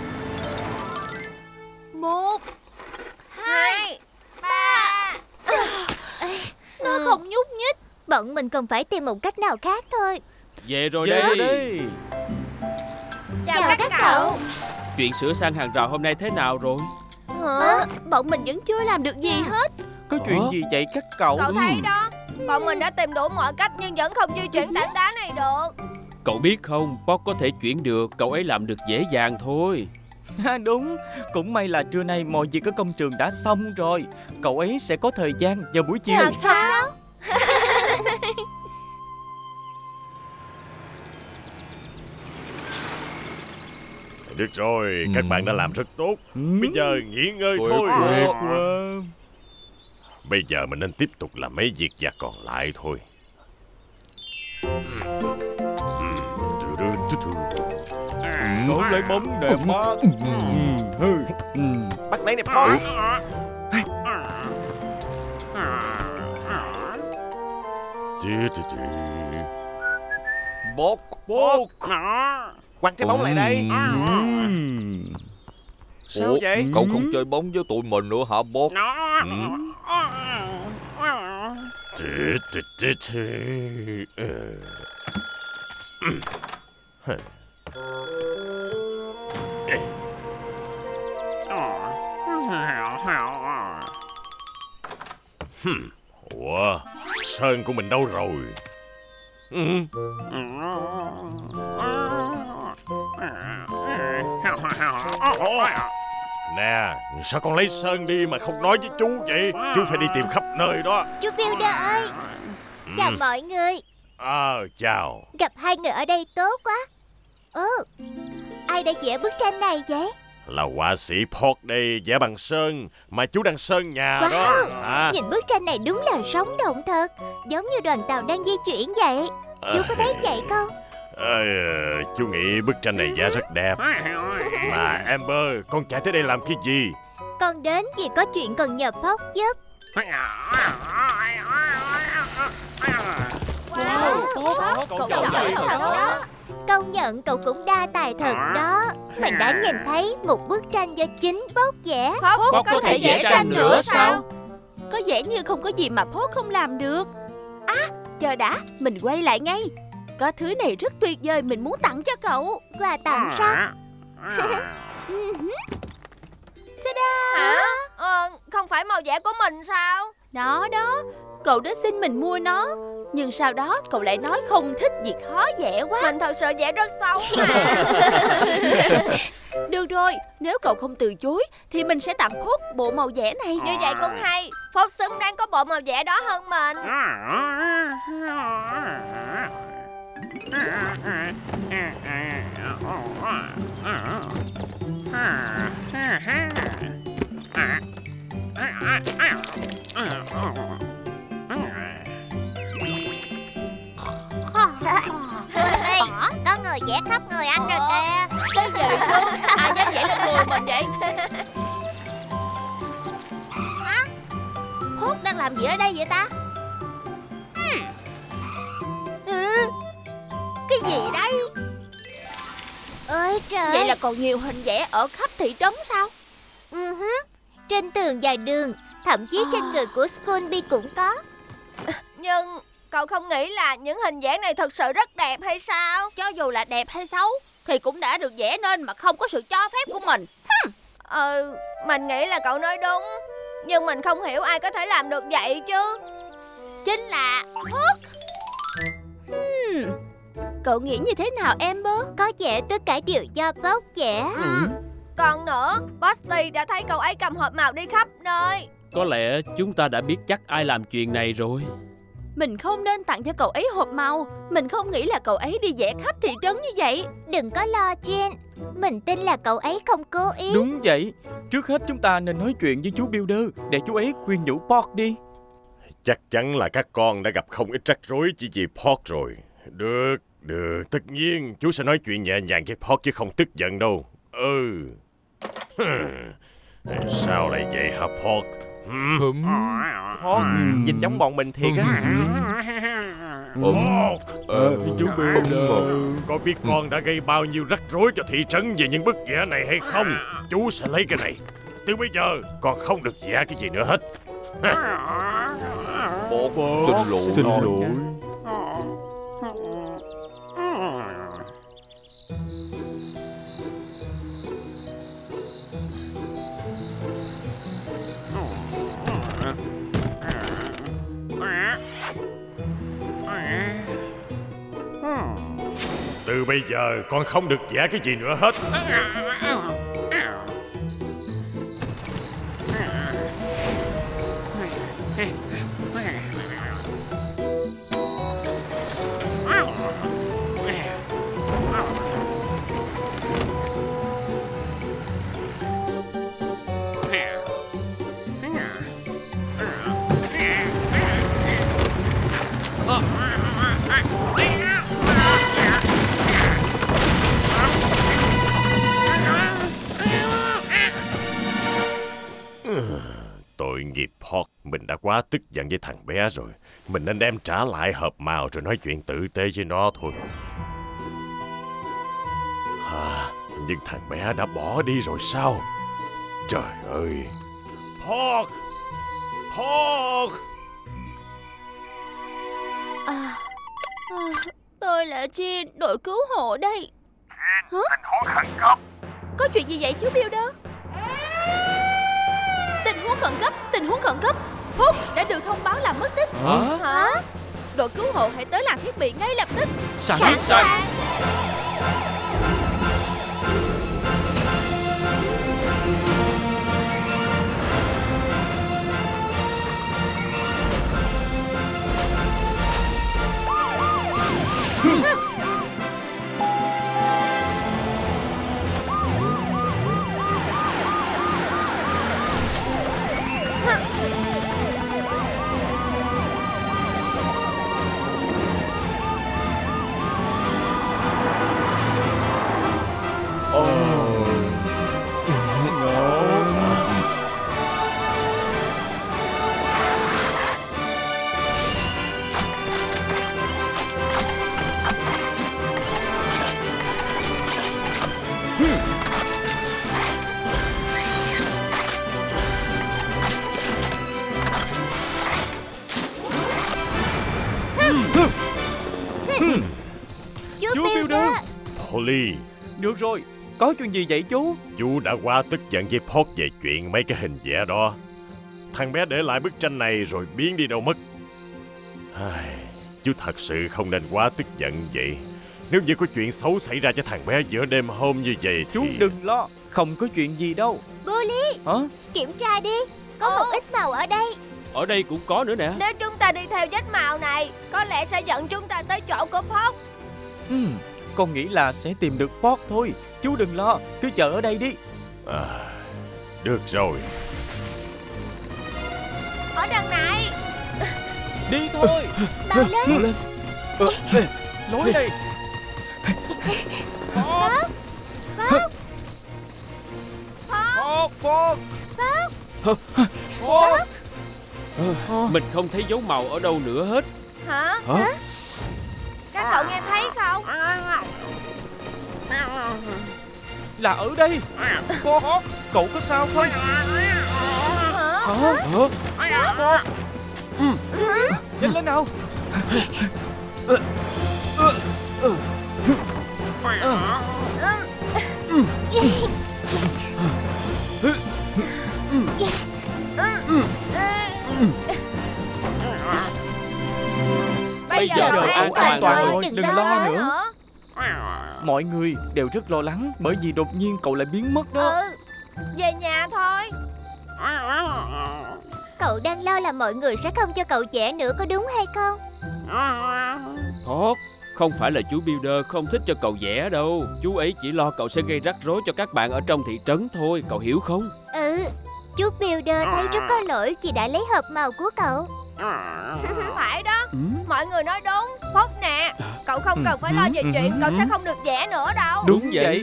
Một, hai, ba. Nó không nhúc nhích. Bọn mình cần phải tìm một cách nào khác thôi. Về rồi Về đây. đi. chào, Chào các, các cậu. cậu. Chuyện sửa sang hàng rào hôm nay thế nào rồi? Hả? Bọn mình vẫn chưa làm được gì hết. Có chuyện Hả? gì vậy các cậu? Cậu thấy đó, bọn mình đã tìm đủ mọi cách nhưng vẫn không di chuyển tảng đá này được. Cậu biết không, Pog có thể chuyển được. Cậu ấy làm được dễ dàng thôi. Ha, đúng, cũng may là trưa nay mọi việc ở công trường đã xong rồi. Cậu ấy sẽ có thời gian vào buổi chiều. Thật sao? Được rồi, các bạn đã làm rất tốt. Ừ. Bây giờ nghỉ ngơi Tuyệt thôi. tuyệt. Wow. Bây giờ mình nên tiếp tục làm mấy việc vặt còn lại thôi. Nổi lấy bóng đẹp mắt. Bắt lấy nè Paul. Bót. Bót. Quăng trái bóng lại đây. Sao Ủa, vậy? cậu không chơi bóng với tụi mình nữa hả Bót? Ủa, sơn của mình đâu rồi? Ừ. Nè, sao con lấy sơn đi mà không nói với chú vậy? Chú phải đi tìm khắp nơi đó. Chú Builder ơi. Chào mọi người. À, chào. Gặp hai người ở đây tốt quá. Ồ, ai đã vẽ bức tranh này vậy? Là họa sĩ Pog đây, vẽ bằng sơn mà chú đang sơn nhà Wow, đó à. nhìn bức tranh này đúng là sống động thật. Giống như đoàn tàu đang di chuyển vậy. Chú có thấy vậy không? À, chú nghĩ bức tranh này vẽ rất đẹp. Mà Amber, con chạy tới đây làm cái gì? Con đến vì có chuyện cần nhờ Pog giúp. Wow, Tốt, cậu giỏi giỏi thật thật đó. đó. Công nhận cậu cũng đa tài thật đó. Mình đã nhìn thấy một bức tranh do chính Pop vẽ. Pop, Pop có, có thể vẽ tranh nữa sao? Có vẻ như không có gì mà Pop không làm được. À, chờ đã, mình quay lại ngay. Có thứ này rất tuyệt vời, mình muốn tặng cho cậu. Quà tặng sao? Ta-da! Hả? Ờ, không phải màu vẽ của mình sao? Đó đó, cậu đã xin mình mua nó, nhưng sau đó cậu lại nói không thích vì khó vẽ quá. Mình thật sự vẽ rất xấu mà. Được rồi, nếu cậu không từ chối thì mình sẽ tặng Pop bộ màu vẽ này. Như vậy cũng hay. Pop xứng đáng có bộ màu vẽ đó hơn mình. Scooby, có người vẽ khắp người anh rồi kìa. Cái gì chứ? Ai dám vẽ lên người mình vậy? Hả? Pop đang làm gì ở đây vậy ta? Hmm. Ừ. Cái gì đây? Ôi trời. Vậy là còn nhiều hình vẽ ở khắp thị trấn sao? uh-huh. Trên tường dài đường, thậm chí trên người của Scooby cũng có. Nhưng cậu không nghĩ là những hình vẽ này thật sự rất đẹp hay sao? Cho dù là đẹp hay xấu thì cũng đã được vẽ nên mà không có sự cho phép của mình. Hm. Ừ, mình nghĩ là cậu nói đúng. Nhưng mình không hiểu ai có thể làm được vậy chứ. Chính là Pop. Hmm. Cậu nghĩ như thế nào Amber? Có vẻ tất cả đều do Pop vẽ. Ừ. Còn nữa, Posty đã thấy cậu ấy cầm hộp màu đi khắp nơi. Có lẽ chúng ta đã biết chắc ai làm chuyện này rồi. Mình không nên tặng cho cậu ấy hộp màu. Mình không nghĩ là cậu ấy đi vẽ khắp thị trấn như vậy. Đừng có lo Jen, mình tin là cậu ấy không cố ý. Đúng vậy. Trước hết chúng ta nên nói chuyện với chú Builder để chú ấy khuyên nhủ Pop đi. Chắc chắn là các con đã gặp không ít rắc rối chỉ vì Pop rồi. Được, được, tất nhiên chú sẽ nói chuyện nhẹ nhàng với Pop chứ không tức giận đâu. Ừ. Sao lại vậy hả Pop? Hửm. Pop nhìn giống bọn mình thiệt á. Pop, Ờ, chú Builder. có biết con đã gây bao nhiêu rắc rối cho thị trấn về những bức vẽ này hay không? Chú sẽ lấy cái này. Từ bây giờ con không được vẽ cái gì nữa hết. Pop, xin lỗi. Xin lỗi. Từ bây giờ con không được vẽ cái gì nữa hết. Tội nghiệp Pop, mình đã quá tức giận với thằng bé rồi. Mình nên đem trả lại hộp màu rồi nói chuyện tử tế với nó thôi. À, nhưng thằng bé đã bỏ đi rồi sao? Trời ơi! Pop! Pop! À, à, tôi là Jean, đội cứu hộ đây. Hả? Tình huống khẩn cấp. Có chuyện gì vậy chú Builder? Tình huống khẩn cấp, tình huống khẩn cấp. Pop đã được thông báo là mất tích. Hả? Hả? Đội cứu hộ hãy tới làm thiết bị ngay lập tức. Sẵn sàng. Polly. Được rồi, có chuyện gì vậy chú? Chú đã quá tức giận với Pod về chuyện mấy cái hình vẽ đó. Thằng bé để lại bức tranh này rồi biến đi đâu mất. Ai, chú thật sự không nên quá tức giận vậy. Nếu như có chuyện xấu xảy ra cho thằng bé giữa đêm hôm như vậy Chú thì... đừng lo, không có chuyện gì đâu. Polly, Hả? kiểm tra đi. Có một ít màu ở đây. Ở đây cũng có nữa nè. Nếu chúng ta đi theo vết màu này, có lẽ sẽ dẫn chúng ta tới chỗ của Pod. Ừ, con nghĩ là sẽ tìm được Pod thôi. Chú đừng lo, cứ chờ ở đây đi. À, được rồi. Ở đằng này. Đi thôi. Bao lên. Bao lên. Ờ, ê, lối đây. Pod, Pod, Pod, Pod, Pod. Pod. Mình không thấy dấu màu ở đâu nữa hết. Hả? Hả? Các cậu nghe thấy không? Là ở đây. Pod, cậu có sao không? Hả? Hả? Hả? Ừ. Nhanh lên nào. Bây giờ giờ cậu an an toàn toàn rồi, rồi, đừng lo nữa. hả? Mọi người đều rất lo lắng bởi vì đột nhiên cậu lại biến mất đó. Ừ, về nhà thôi. Cậu đang lo là mọi người sẽ không cho cậu vẽ nữa, có đúng hay không? Pod, không phải là chú Builder không thích cho cậu vẽ đâu. Chú ấy chỉ lo cậu sẽ gây rắc rối cho các bạn ở trong thị trấn thôi, cậu hiểu không? Ừ, chú Builder thấy rất có lỗi vì đã lấy hộp màu của cậu. Phải đó, Ừ? mọi người nói đúng. Pod nè, cậu không cần phải lo về Ừ, chuyện ừ, cậu ừ. sẽ không được vẽ nữa đâu. Đúng vậy.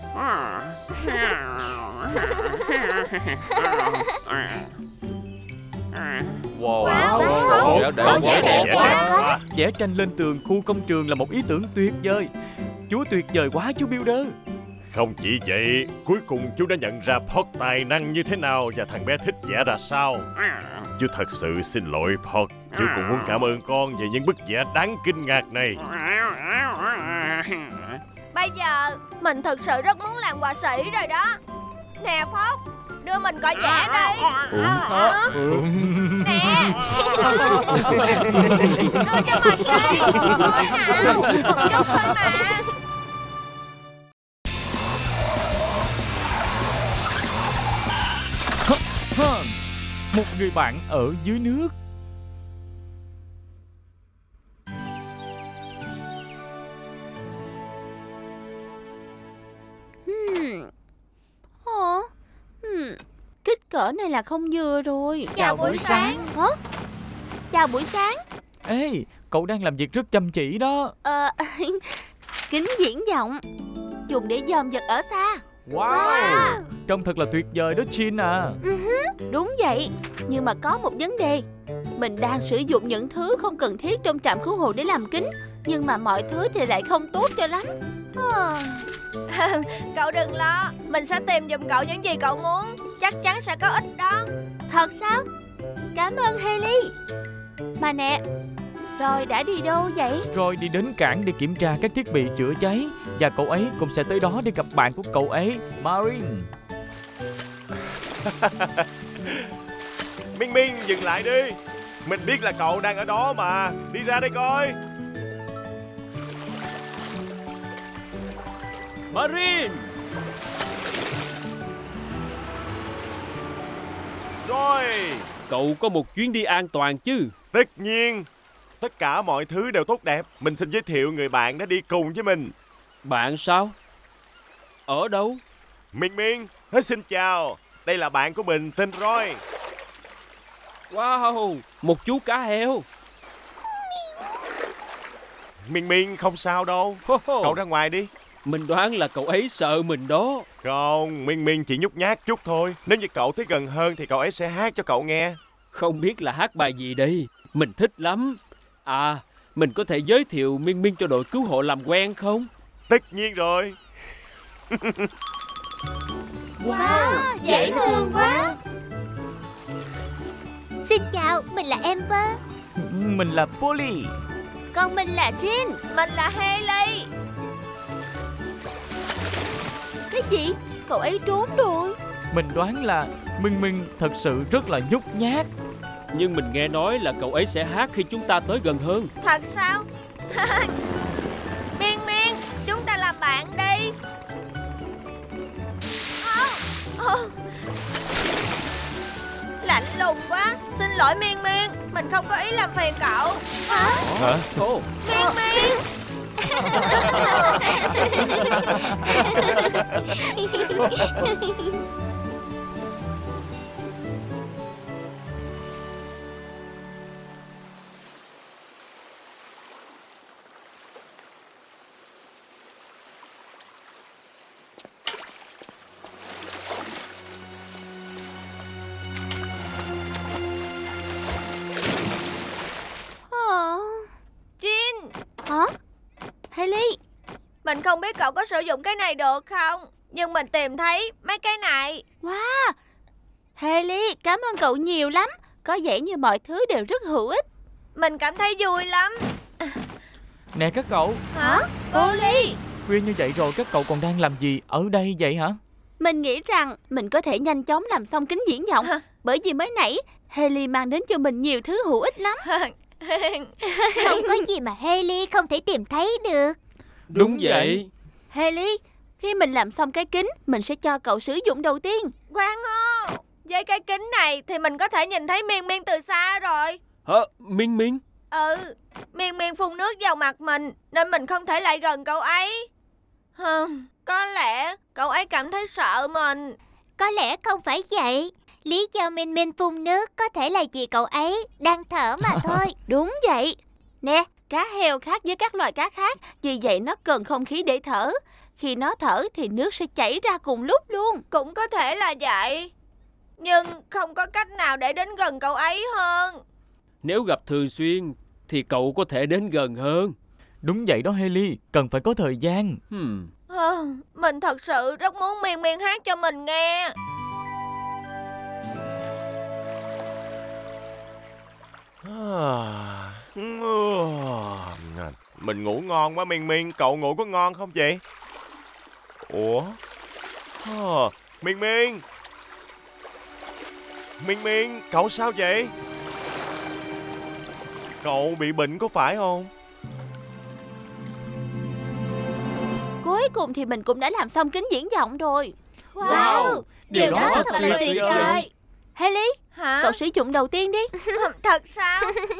Wow, Wow, wow, wow. vẽ đẹp Con quá, vẽ đẹp đẹp quá. quá. Vẽ tranh lên tường khu công trường là một ý tưởng tuyệt vời. Chú tuyệt vời quá chú Builder. Không chỉ vậy, cuối cùng chú đã nhận ra Pod tài năng như thế nào và thằng bé thích vẽ ra sao. Chú thật sự xin lỗi Pod. Chú cũng muốn cảm ơn con về những bức vẽ đáng kinh ngạc này. Bây giờ mình thực sự rất muốn làm họa sĩ rồi đó. Nè Pod, đưa mình coi vẽ đi. Hả? Ừ. Nè. Đưa cho mình đi. Thôi nào, một chút thôi mà. Hả? Một người bạn ở dưới nước. Hmm. Ồ, hmm. Kích cỡ này là không vừa rồi. Chào buổi sáng. Hả? Chào buổi sáng. Ê, cậu đang làm việc rất chăm chỉ đó. Ờ, kính viễn vọng dùng để dòm vật ở xa. Wow, trông thật là tuyệt vời đó Jin à. Uh-huh, đúng vậy. Nhưng mà có một vấn đề. Mình đang sử dụng những thứ không cần thiết trong trạm cứu hộ để làm kính, nhưng mà mọi thứ thì lại không tốt cho lắm. Ờ. Cậu đừng lo, mình sẽ tìm giùm cậu những gì cậu muốn. Chắc chắn sẽ có ích đó. Thật sao? Cảm ơn Hailey. Mà nè, rồi đã đi đâu vậy? Rồi đi đến cảng để kiểm tra các thiết bị chữa cháy. Và cậu ấy cũng sẽ tới đó để gặp bạn của cậu ấy, Marin. Minh Minh, dừng lại đi. Mình biết là cậu đang ở đó mà. Đi ra đây coi. Marin! Rồi, Cậu có một chuyến đi an toàn chứ? tất nhiên. Tất cả mọi thứ đều tốt đẹp. Mình xin giới thiệu người bạn đã đi cùng với mình. Bạn sao? Ở đâu? Minh Minh, hết xin chào. Đây là bạn của mình tên Roy. Wow, một chú cá heo. Minh Minh không sao đâu. Ho ho. Cậu ra ngoài đi. Mình đoán là cậu ấy sợ mình đó. Không, Minh Minh chỉ nhút nhát chút thôi. Nếu như cậu tới gần hơn thì cậu ấy sẽ hát cho cậu nghe. Không biết là hát bài gì đây. Mình thích lắm. À, mình có thể giới thiệu Minh Minh cho đội cứu hộ làm quen không? Tất nhiên rồi. Wow, dễ thương quá. Xin chào, mình là Amber. Mình là Polly. Còn mình là Jin. Mình là Hailey. Cái gì? Cậu ấy trốn rồi. Mình đoán là Minh Minh thật sự rất là nhút nhát. Nhưng mình nghe nói là cậu ấy sẽ hát khi chúng ta tới gần hơn. Thật sao? Miên Miên, chúng ta làm bạn đi. oh, oh. Lạnh lùng quá. Xin lỗi Miên Miên, mình không có ý làm phiền cậu. Hả? Hả? Oh. Miên Miên. Jin. Hả? Hailey, mình không biết cậu có sử dụng cái này được không, nhưng mình tìm thấy mấy cái này. Wow, Hailey, cảm ơn cậu nhiều lắm. Có vẻ như mọi thứ đều rất hữu ích. Mình cảm thấy vui lắm. Nè các cậu. Hả? Polly, khuya như vậy rồi các cậu còn đang làm gì ở đây vậy hả? Mình nghĩ rằng mình có thể nhanh chóng làm xong kính viễn vọng. Bởi vì mới nãy Hailey mang đến cho mình nhiều thứ hữu ích lắm. Không có gì mà Hailey không thể tìm thấy được. Đúng, Đúng vậy. Hailey, khi mình làm xong cái kính, mình sẽ cho cậu sử dụng đầu tiên. Khoan hô, với cái kính này thì mình có thể nhìn thấy Miên Miên từ xa rồi. Hả? Miên Miên? Ừ, Miên Miên phun nước vào mặt mình nên mình không thể lại gần cậu ấy. Hừm, có lẽ cậu ấy cảm thấy sợ mình. Có lẽ không phải vậy. Lý do Minh Minh phun nước có thể là vì cậu ấy đang thở mà thôi. Đúng vậy. Nè, cá heo khác với các loài cá khác, vì vậy nó cần không khí để thở. Khi nó thở thì nước sẽ chảy ra cùng lúc luôn. Cũng có thể là vậy, nhưng không có cách nào để đến gần cậu ấy hơn. Nếu gặp thường xuyên thì cậu có thể đến gần hơn. Đúng vậy đó Hailey, cần phải có thời gian. hmm. à, Mình thật sự rất muốn Miên Miên hát cho mình nghe. Mình ngủ ngon quá Miên Miên, cậu ngủ có ngon không vậy? Ủa? À, Miên Miên Miên Miên, cậu sao vậy? Cậu bị bệnh có phải không? Cuối cùng thì mình cũng đã làm xong kính viễn vọng rồi. Wow, wow, điều đó thật, thật là tuyệt vời. Hailey, hả? Cậu sử dụng đầu tiên đi. Thật sao?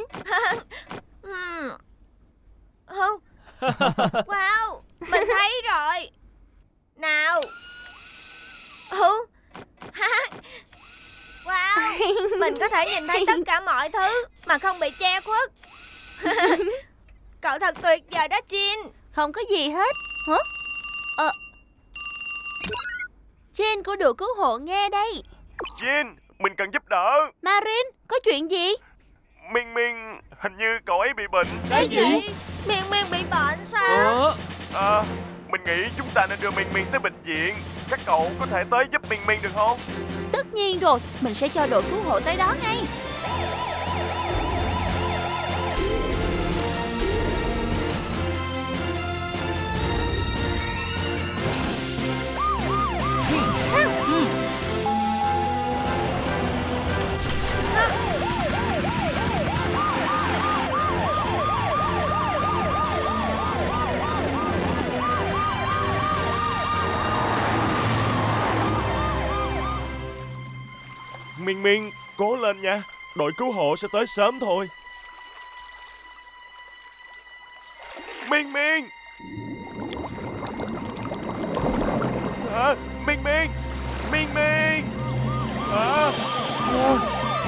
Không. Wow, mình thấy rồi. Nào. Ừ. Wow, mình có thể nhìn thấy tất cả mọi thứ mà không bị che khuất. Cậu thật tuyệt vời đó Jin. Không có gì hết. Hả? Ờ. Jin của đội cứu hộ nghe đây. Jin, mình cần giúp đỡ. Marin, có chuyện gì? Miên Miên, hình như cậu ấy bị bệnh. Cái gì? Miên Miên bị bệnh sao? Ờ. À, mình nghĩ chúng ta nên đưa Miên Miên tới bệnh viện. Các cậu có thể tới giúp Miên Miên được không? Tất nhiên rồi, mình sẽ cho đội cứu hộ tới đó ngay. Miên Miên, cố lên nha. Đội cứu hộ sẽ tới sớm thôi. Miên Miên. À, Miên Miên. Miên Miên. À. À.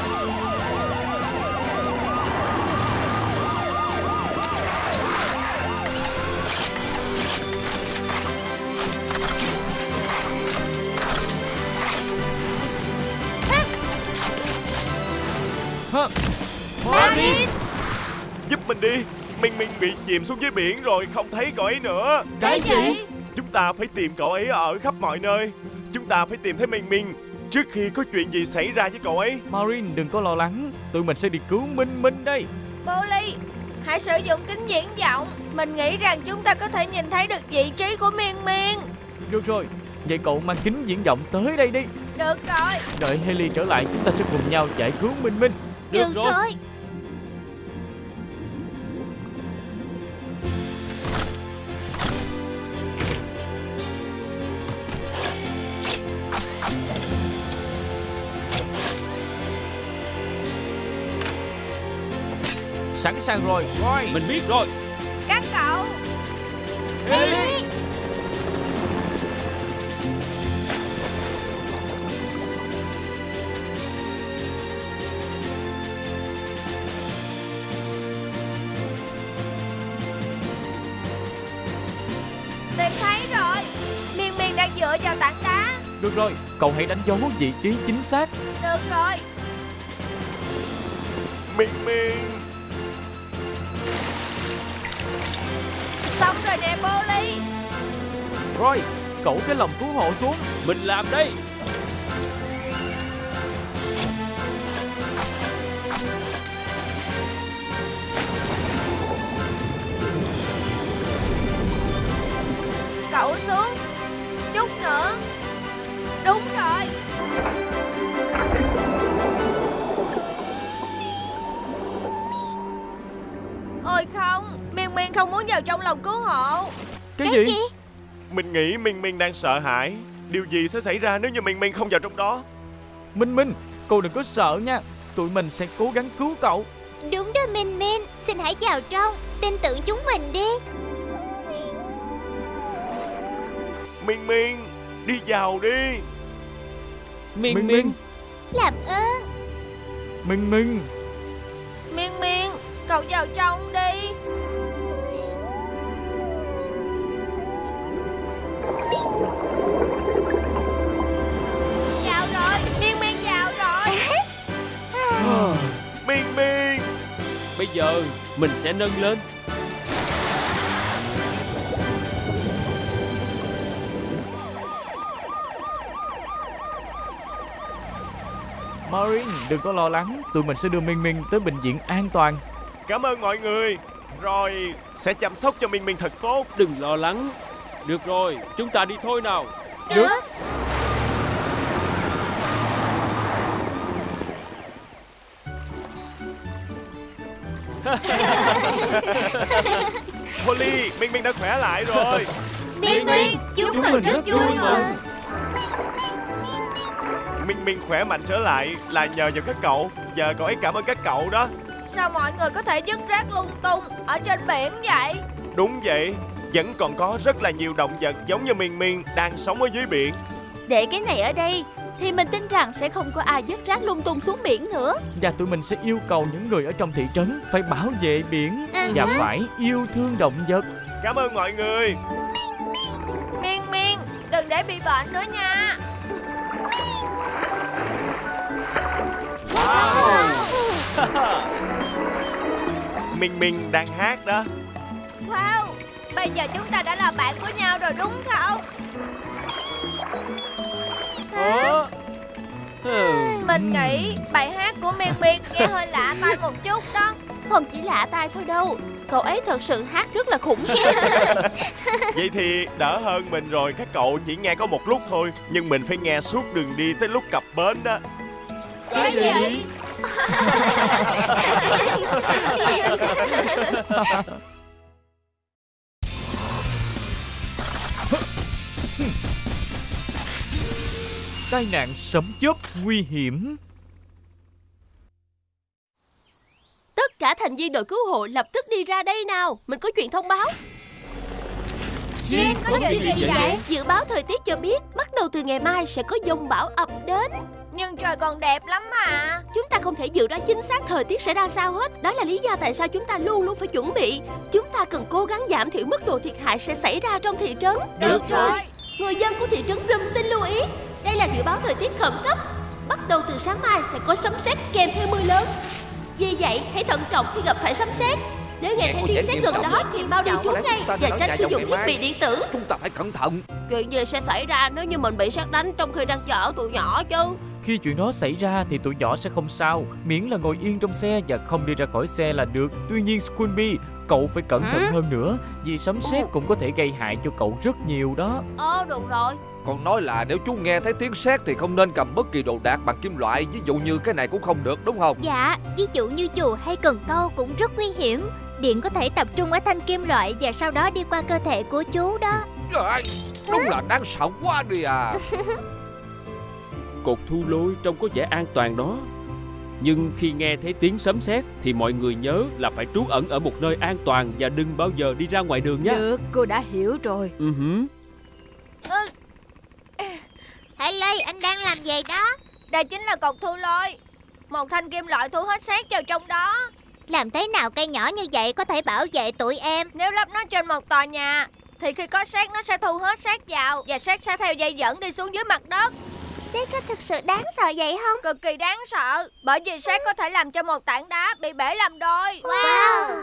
Hả? Marin, giúp mình đi. Miên Miên bị chìm xuống dưới biển rồi, không thấy cậu ấy nữa. Cái gì? Chúng ta phải tìm cậu ấy ở khắp mọi nơi. Chúng ta phải tìm thấy Miên Miên trước khi có chuyện gì xảy ra với cậu ấy. Marin, đừng có lo lắng, tụi mình sẽ đi cứu Minh Minh đây. Polly, hãy sử dụng kính viễn vọng. Mình nghĩ rằng chúng ta có thể nhìn thấy được vị trí của Miên Miên. Được rồi, Vậy cậu mang kính viễn vọng tới đây đi. Được rồi. Đợi Hailey trở lại, chúng ta sẽ cùng nhau giải cứu Minh Minh. Được, Được rồi. rồi Sẵn sàng rồi, Roy. Mình biết rồi. Các cậu. Hailey. Tìm thấy rồi. Miên Miên đang dựa vào tảng đá. Được rồi, cậu hãy đánh dấu vị trí chính xác. Được rồi. Miên Miên. Xong rồi nè Polly. Roy, cậu cái lồng cứu hộ xuống. Mình làm đây. Cậu xuống. Chút nữa. Đúng rồi. Ôi không, Miên Miên không muốn vào trong lồng cứu hộ. Cái, Cái gì? gì? Mình nghĩ Miên Miên đang sợ hãi. Điều gì sẽ xảy ra nếu như Miên Miên không vào trong đó? Minh Minh, cô đừng có sợ nha. Tụi mình sẽ cố gắng cứu cậu. Đúng đó Minh Minh. Xin hãy vào trong. Tin tưởng chúng mình đi. Miên Miên, đi vào đi. Miên Miên, Miên. Làm ơn. Miên Miên. Miên Miên, cậu vào trong đi. Vào rồi, Miên Miên vào rồi. Miên Miên. Bây giờ mình sẽ nâng lên. Maureen, đừng có lo lắng. Tụi mình sẽ đưa Miên Miên tới bệnh viện an toàn. Cảm ơn mọi người. Rồi sẽ chăm sóc cho Miên Miên thật tốt. Đừng lo lắng. Được rồi, chúng ta đi thôi nào. Được. Polly, Miên Miên đã khỏe lại rồi. Miên Miên, chúng, chúng mình rất vui mừng. Miên Miên khỏe mạnh trở lại là nhờ vào các cậu. Giờ cậu ấy cảm ơn các cậu đó. Sao mọi người có thể vứt rác lung tung ở trên biển vậy? Đúng vậy. Vẫn còn có rất là nhiều động vật giống như Miên Miên đang sống ở dưới biển. Để cái này ở đây thì mình tin rằng sẽ không có ai vứt rác lung tung xuống biển nữa. Và tụi mình sẽ yêu cầu những người ở trong thị trấn phải bảo vệ biển uh-huh. và phải yêu thương động vật. Cảm ơn mọi người. Miên Miên, đừng để bị bệnh nữa nha. Wow. Miên Miên đang hát đó. Wow, bây giờ chúng ta đã là bạn của nhau rồi đúng không? Ờ. Mình nghĩ bài hát của Miên Miên nghe hơi lạ tai một chút đó. Không chỉ lạ tai thôi đâu, cậu ấy thật sự hát rất là khủng khiếp. Vậy thì đỡ hơn mình rồi. Các cậu chỉ nghe có một lúc thôi, nhưng mình phải nghe suốt đường đi tới lúc cập bến đó. Cái gì? Tai nạn sấm chớp nguy hiểm. Tất cả thành viên đội cứu hộ lập tức đi ra đây nào. Mình có chuyện thông báo. Jin, có chuyện gì vậy? Dự báo thời tiết cho biết bắt đầu từ ngày mai sẽ có dông bão ập đến. Nhưng trời còn đẹp lắm mà. Chúng ta không thể dự đoán chính xác thời tiết sẽ ra sao hết. Đó là lý do tại sao chúng ta luôn luôn phải chuẩn bị. Chúng ta cần cố gắng giảm thiểu mức độ thiệt hại sẽ xảy ra trong thị trấn. Được rồi. Người dân của thị trấn Rum xin lưu ý. Đây là dự báo thời tiết khẩn cấp. Bắt đầu từ sáng mai sẽ có sấm sét kèm theo mưa lớn. Vì vậy hãy thận trọng khi gặp phải sấm sét. Nếu nghe thấy tiếng sét gần đó thì mau đi trốn ngay và tránh sử dụng thiết bị điện tử. Chúng ta phải cẩn thận. Chuyện gì sẽ xảy ra nếu như mình bị sét đánh trong khi đang chở tụi nhỏ chứ? Khi chuyện đó xảy ra thì tụi nhỏ sẽ không sao, miễn là ngồi yên trong xe và không đi ra khỏi xe là được. Tuy nhiên Scooby, cậu phải cẩn thận hơn nữa, vì sấm sét cũng có thể gây hại cho cậu rất nhiều đó. Ờ được rồi. còn nói là nếu chú nghe thấy tiếng sét thì không nên cầm bất kỳ đồ đạc bằng kim loại. Ví dụ như cái này cũng không được, đúng không? Dạ, ví dụ như chùa hay cần câu cũng rất nguy hiểm. Điện có thể tập trung ở thanh kim loại và sau đó đi qua cơ thể của chú đó. À, đúng là đáng sợ quá đi à. Cột thu lôi trông có vẻ an toàn đó, nhưng khi nghe thấy tiếng sấm sét thì mọi người nhớ là phải trú ẩn ở một nơi an toàn và đừng bao giờ đi ra ngoài đường nhé. Được, cô đã hiểu rồi. Uh-huh. Haley, anh đang làm gì đó? Đây chính là cột thu lôi, một thanh kim loại thu hết sét vào trong đó. Làm thế nào cây nhỏ như vậy có thể bảo vệ tụi em? Nếu lắp nó trên một tòa nhà thì khi có sét nó sẽ thu hết sét vào, và sét sẽ theo dây dẫn đi xuống dưới mặt đất. Sét có thực sự đáng sợ vậy không? Cực kỳ đáng sợ, bởi vì sét có thể làm cho một tảng đá bị bể làm đôi. Wow!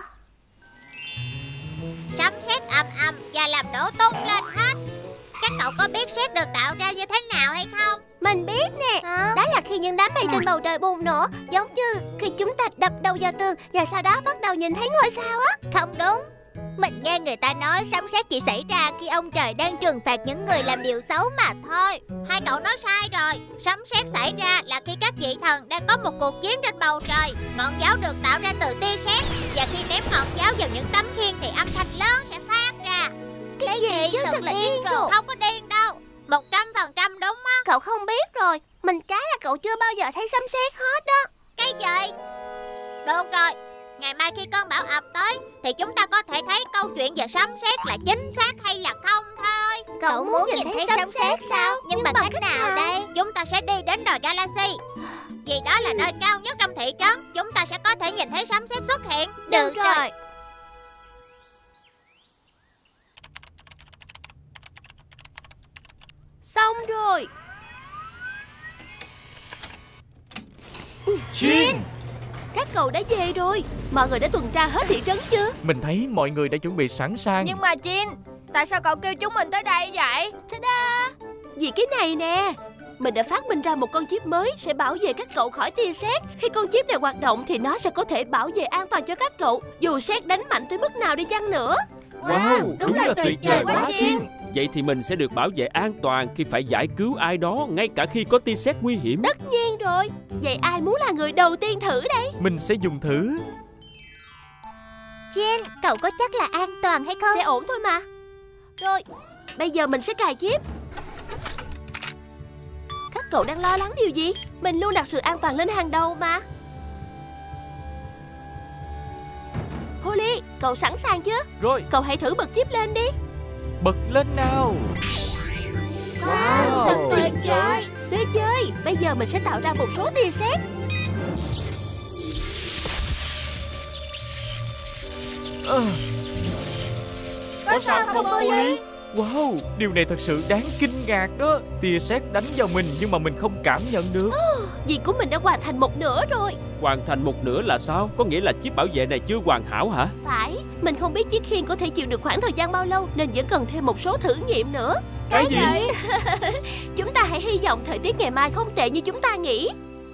Sấm sét ầm ầm và làm nổ tung lên hết. Các cậu có biết sét được tạo ra như thế nào hay không? Mình biết nè. Hả? Đó là khi những đám mây trên bầu trời bùng nổ, giống như khi chúng ta đập đầu vào tường và sau đó bắt đầu nhìn thấy ngôi sao á. Không đúng. Mình nghe người ta nói sấm sét chỉ xảy ra khi ông trời đang trừng phạt những người làm điều xấu mà thôi. Hai cậu nói sai rồi. Sấm sét xảy ra là khi các vị thần đang có một cuộc chiến trên bầu trời. Ngọn giáo được tạo ra từ tia sét, và khi ném ngọn giáo vào những tấm khiên thì âm thanh lớn sẽ phát ra. Cái, cái gì chứ, thật là điên rồi. Không có điên đâu, một trăm phần trăm đúng á. Cậu không biết rồi. Mình cái là cậu chưa bao giờ thấy sấm sét hết đó. Cái gì? Được rồi, ngày mai khi cơn bão ập tới thì chúng ta có thể thấy câu chuyện về sấm sét là chính xác hay là không thôi. Cậu, Cậu muốn, muốn nhìn, nhìn thấy sấm sét sao? Nhưng, Nhưng bằng, bằng cách, cách nào, nào đây? Chúng ta sẽ đi đến đồi Galaxy, vì đó là nơi cao nhất trong thị trấn. Chúng ta sẽ có thể nhìn thấy sấm sét xuất hiện. Được, Được rồi. rồi Xong rồi. Jin, các cậu đã về rồi. Mọi người đã tuần tra hết thị trấn chưa? Mình thấy mọi người đã chuẩn bị sẵn sàng. Nhưng mà Jin, tại sao cậu kêu chúng mình tới đây vậy? Ta-da! Vì cái này nè, mình đã phát minh ra một con chip mới sẽ bảo vệ các cậu khỏi tia sét. Khi con chip này hoạt động thì nó sẽ có thể bảo vệ an toàn cho các cậu, dù sét đánh mạnh tới mức nào đi chăng nữa. Wow, wow đúng, đúng là, là tuyệt vời quá Jin. Vậy thì mình sẽ được bảo vệ an toàn khi phải giải cứu ai đó, ngay cả khi có tia sét nguy hiểm. Tất nhiên rồi. Vậy ai muốn là người đầu tiên thử đây? Mình sẽ dùng thử. Jin, cậu có chắc là an toàn hay không? Sẽ ổn thôi mà. Rồi, bây giờ mình sẽ cài chip. Các cậu đang lo lắng điều gì? Mình luôn đặt sự an toàn lên hàng đầu mà. Holly, cậu sẵn sàng chưa? Rồi. Cậu hãy thử bật chip lên đi. Bật lên nào. Wow, wow. Thật tuyệt vời. Tuyệt vời. Bây giờ mình sẽ tạo ra một số tia sét. À. Có sao không Holly? Wow, điều này thật sự đáng kinh ngạc đó. Tia sét đánh vào mình nhưng mà mình không cảm nhận được. Việc của mình đã hoàn thành một nửa rồi. Hoàn thành một nửa là sao? Có nghĩa là chip bảo vệ này chưa hoàn hảo hả? Phải, mình không biết chiếc khiên có thể chịu được khoảng thời gian bao lâu, nên vẫn cần thêm một số thử nghiệm nữa. Cái, Cái gì? Chúng ta hãy hy vọng thời tiết ngày mai không tệ như chúng ta nghĩ.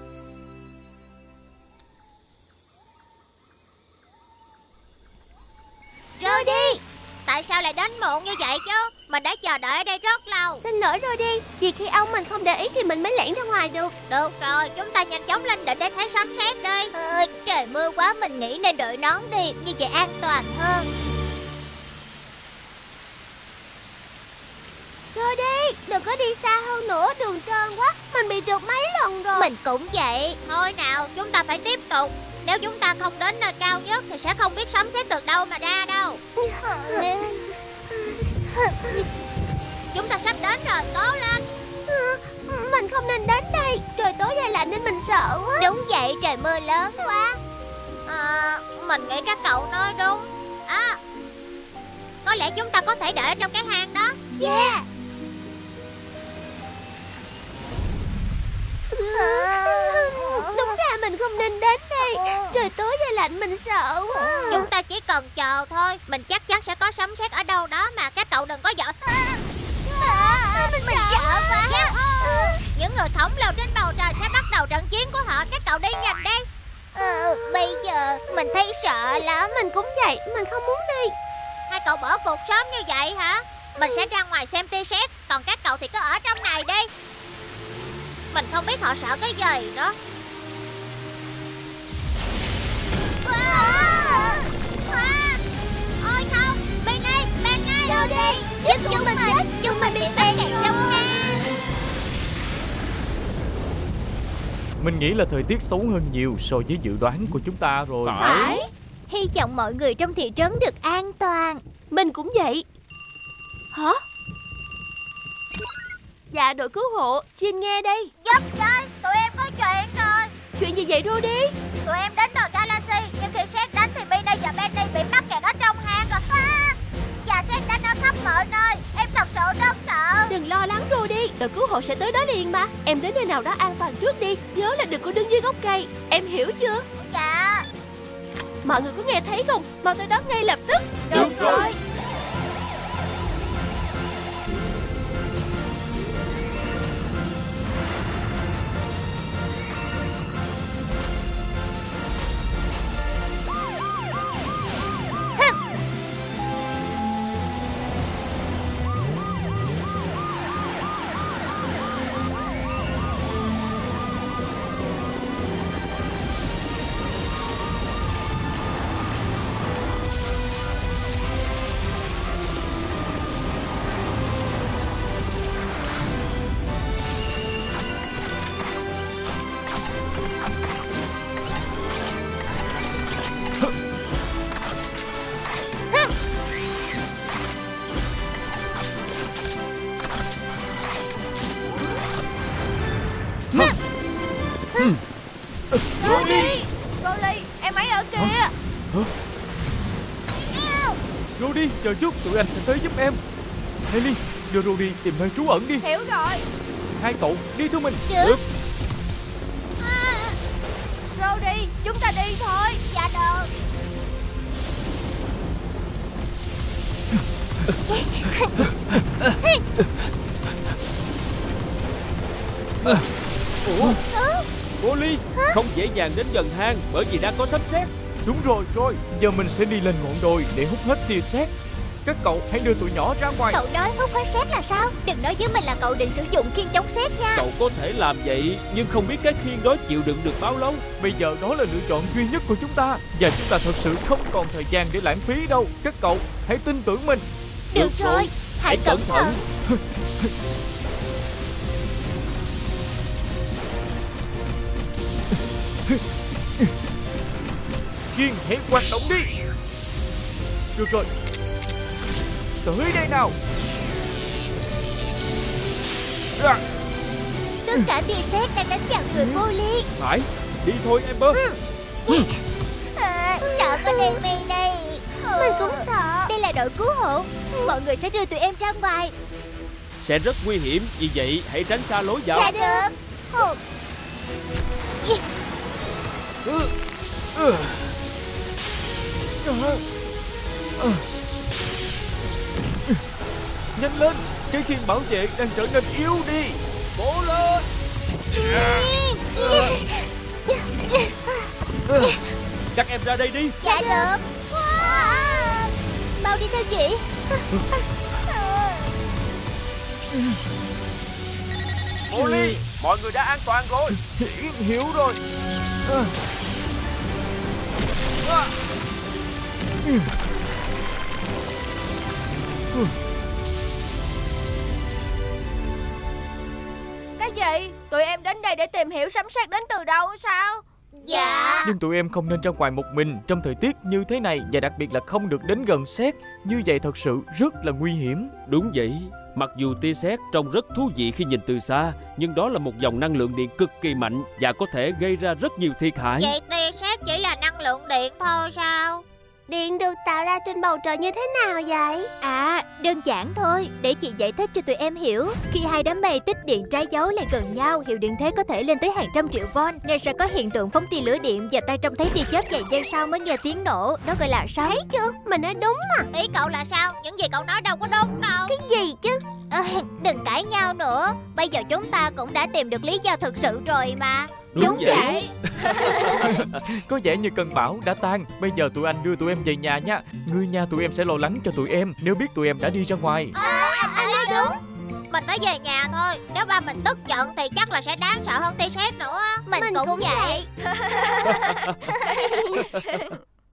Rồi đi. Tại sao lại đến muộn như vậy chứ? Mình đã chờ đợi ở đây rất lâu. Xin lỗi rồi đi. Vì khi ông mình không để ý thì mình mới lẻn ra ngoài được. Được rồi, chúng ta nhanh chóng lên đỉnh để thấy sấm sét đi. ừ, Trời mưa quá, mình nghĩ nên đội nón đi, như vậy an toàn hơn. Rồi đi, đừng có đi xa hơn nữa, đường trơn quá. Mình bị trượt mấy lần rồi. Mình cũng vậy. Thôi nào, chúng ta phải tiếp tục. Nếu chúng ta không đến nơi cao nhất thì sẽ không biết sấm sét từ đâu mà ra đâu. Chúng ta sắp đến rồi, cố lên. Mình không nên đến đây, trời tối và lạnh nên mình sợ quá. Đúng vậy, trời mưa lớn quá. À, mình nghĩ các cậu nói đúng. À, có lẽ chúng ta có thể đợi ở trong cái hang đó. Yeah. Đúng ra mình không nên đến đây. Trời tối và lạnh mình sợ quá. Chúng ta chỉ cần chờ thôi. Mình chắc chắn sẽ có sấm sét ở đâu đó mà. Các cậu đừng có giỡn. à, Mình, mình sợ quá. Yeah. Những người khổng lồ trên bầu trời sẽ bắt đầu trận chiến của họ. Các cậu đi nhanh đi. ừ, Bây giờ mình thấy sợ lắm. Mình cũng vậy, mình không muốn đi. Hai cậu bỏ cuộc sớm như vậy hả? Mình sẽ ra ngoài xem tia sét, còn các cậu thì cứ ở trong này đi. Mình không biết họ sợ cái gì nữa. À, à, ôi không, Benny, Benny, đâu đi, giúp chúng mình, chúng mình bị mắc kẹt trong hang. Mình nghĩ là thời tiết xấu hơn nhiều so với dự đoán của chúng ta rồi. Phải. Hy vọng mọi người trong thị trấn được an toàn. Mình cũng vậy. Hả? Dạ, đội cứu hộ, xin nghe đây. Giúp chơi, tụi em có chuyện rồi. Chuyện gì vậy Rudy? Tụi em đến đồi Galaxy, nhưng khi sét đánh thì Benny và Benny bị mắc kẹt ở trong hang rồi. À, và sét đánh ở khắp mọi nơi. Em thật sự rất sợ. Đừng lo lắng Rudy, đội cứu hộ sẽ tới đó liền mà. Em đến nơi nào đó an toàn trước đi. Nhớ là đừng có đứng dưới gốc cây. Em hiểu chưa? Dạ. Mọi người có nghe thấy không? Mau tới đó ngay lập tức. Được rồi. Rudy, Rolly, em ấy ở kia. Hả? Rudy, chờ chút, tụi anh sẽ tới giúp em. Haley, đưa Rudy tìm nơi trú ẩn đi. Hiểu rồi. Hai cậu đi theo mình. Được. Rudy, chúng ta đi thôi. Dạ được. Ủa? Rolly, không dễ dàng đến gần hang bởi vì đang có sấm sét. Đúng rồi, rồi, giờ mình sẽ đi lên ngọn đồi để hút hết tia sét. Các cậu hãy đưa tụi nhỏ ra ngoài. Cậu nói hút hết sét là sao? Đừng nói với mình là cậu định sử dụng khiên chống sét nha. Cậu có thể làm vậy, nhưng không biết cái khiên đó chịu đựng được bao lâu. Bây giờ đó là lựa chọn duy nhất của chúng ta, và chúng ta thật sự không còn thời gian để lãng phí đâu. Các cậu hãy tin tưởng mình. Được, Được rồi, hãy cẩn thận. Khiên hãy hoạt động đi. Được rồi, tới đây nào. À. Tất cả tia sét đang đánh vào người cô Ly. Phải, đi thôi Amber. À, sợ có đèn mì đây. Mình cũng sợ. Đây là đội cứu hộ, mọi người sẽ đưa tụi em ra ngoài. Sẽ rất nguy hiểm, vì vậy hãy tránh xa lối vào. Dạ được. Ừ. Ừ. Ừ. Nhanh lên, cái khiên bảo vệ đang trở nên yếu đi. Cố lên. Các em ra đây đi. Dạ được. Mau đi theo chị. Molly, mọi người đã an toàn rồi. Hiểu rồi. À. À. Cái gì? Tụi em đến đây để tìm hiểu sấm sét đến từ đâu sao? Dạ. Nhưng tụi em không nên ra ngoài một mình trong thời tiết như thế này, và đặc biệt là không được đến gần sét. Như vậy thật sự rất là nguy hiểm. Đúng vậy. Mặc dù tia sét trông rất thú vị khi nhìn từ xa, nhưng đó là một dòng năng lượng điện cực kỳ mạnh và có thể gây ra rất nhiều thiệt hại. Vậy tia sét chỉ là năng lượng điện thôi sao? Điện được tạo ra trên bầu trời như thế nào vậy? À, đơn giản thôi, để chị giải thích cho tụi em hiểu. Khi hai đám mây tích điện trái dấu lại gần nhau, hiệu điện thế có thể lên tới hàng trăm triệu volt, nên sẽ có hiện tượng phóng tia lửa điện, và tay trông thấy tia chớp vài giây sau mới nghe tiếng nổ. Đó gọi là sấm. Thấy chưa? Mình nói đúng mà. Ý cậu là sao? Những gì cậu nói đâu có đúng đâu. Cái gì chứ? À, đừng cãi nhau nữa. Bây giờ chúng ta cũng đã tìm được lý do thực sự rồi mà. Đúng, Đúng vậy, vậy. Có vẻ như cơn bão đã tan. Bây giờ tụi anh đưa tụi em về nhà nha. Người nhà tụi em sẽ lo lắng cho tụi em nếu biết tụi em đã đi ra ngoài. À, Anh nói đúng. Mình phải về nhà thôi. Nếu ba mình tức giận thì chắc là sẽ đáng sợ hơn T-Sếp nữa. Mình, mình cũng, cũng vậy, vậy.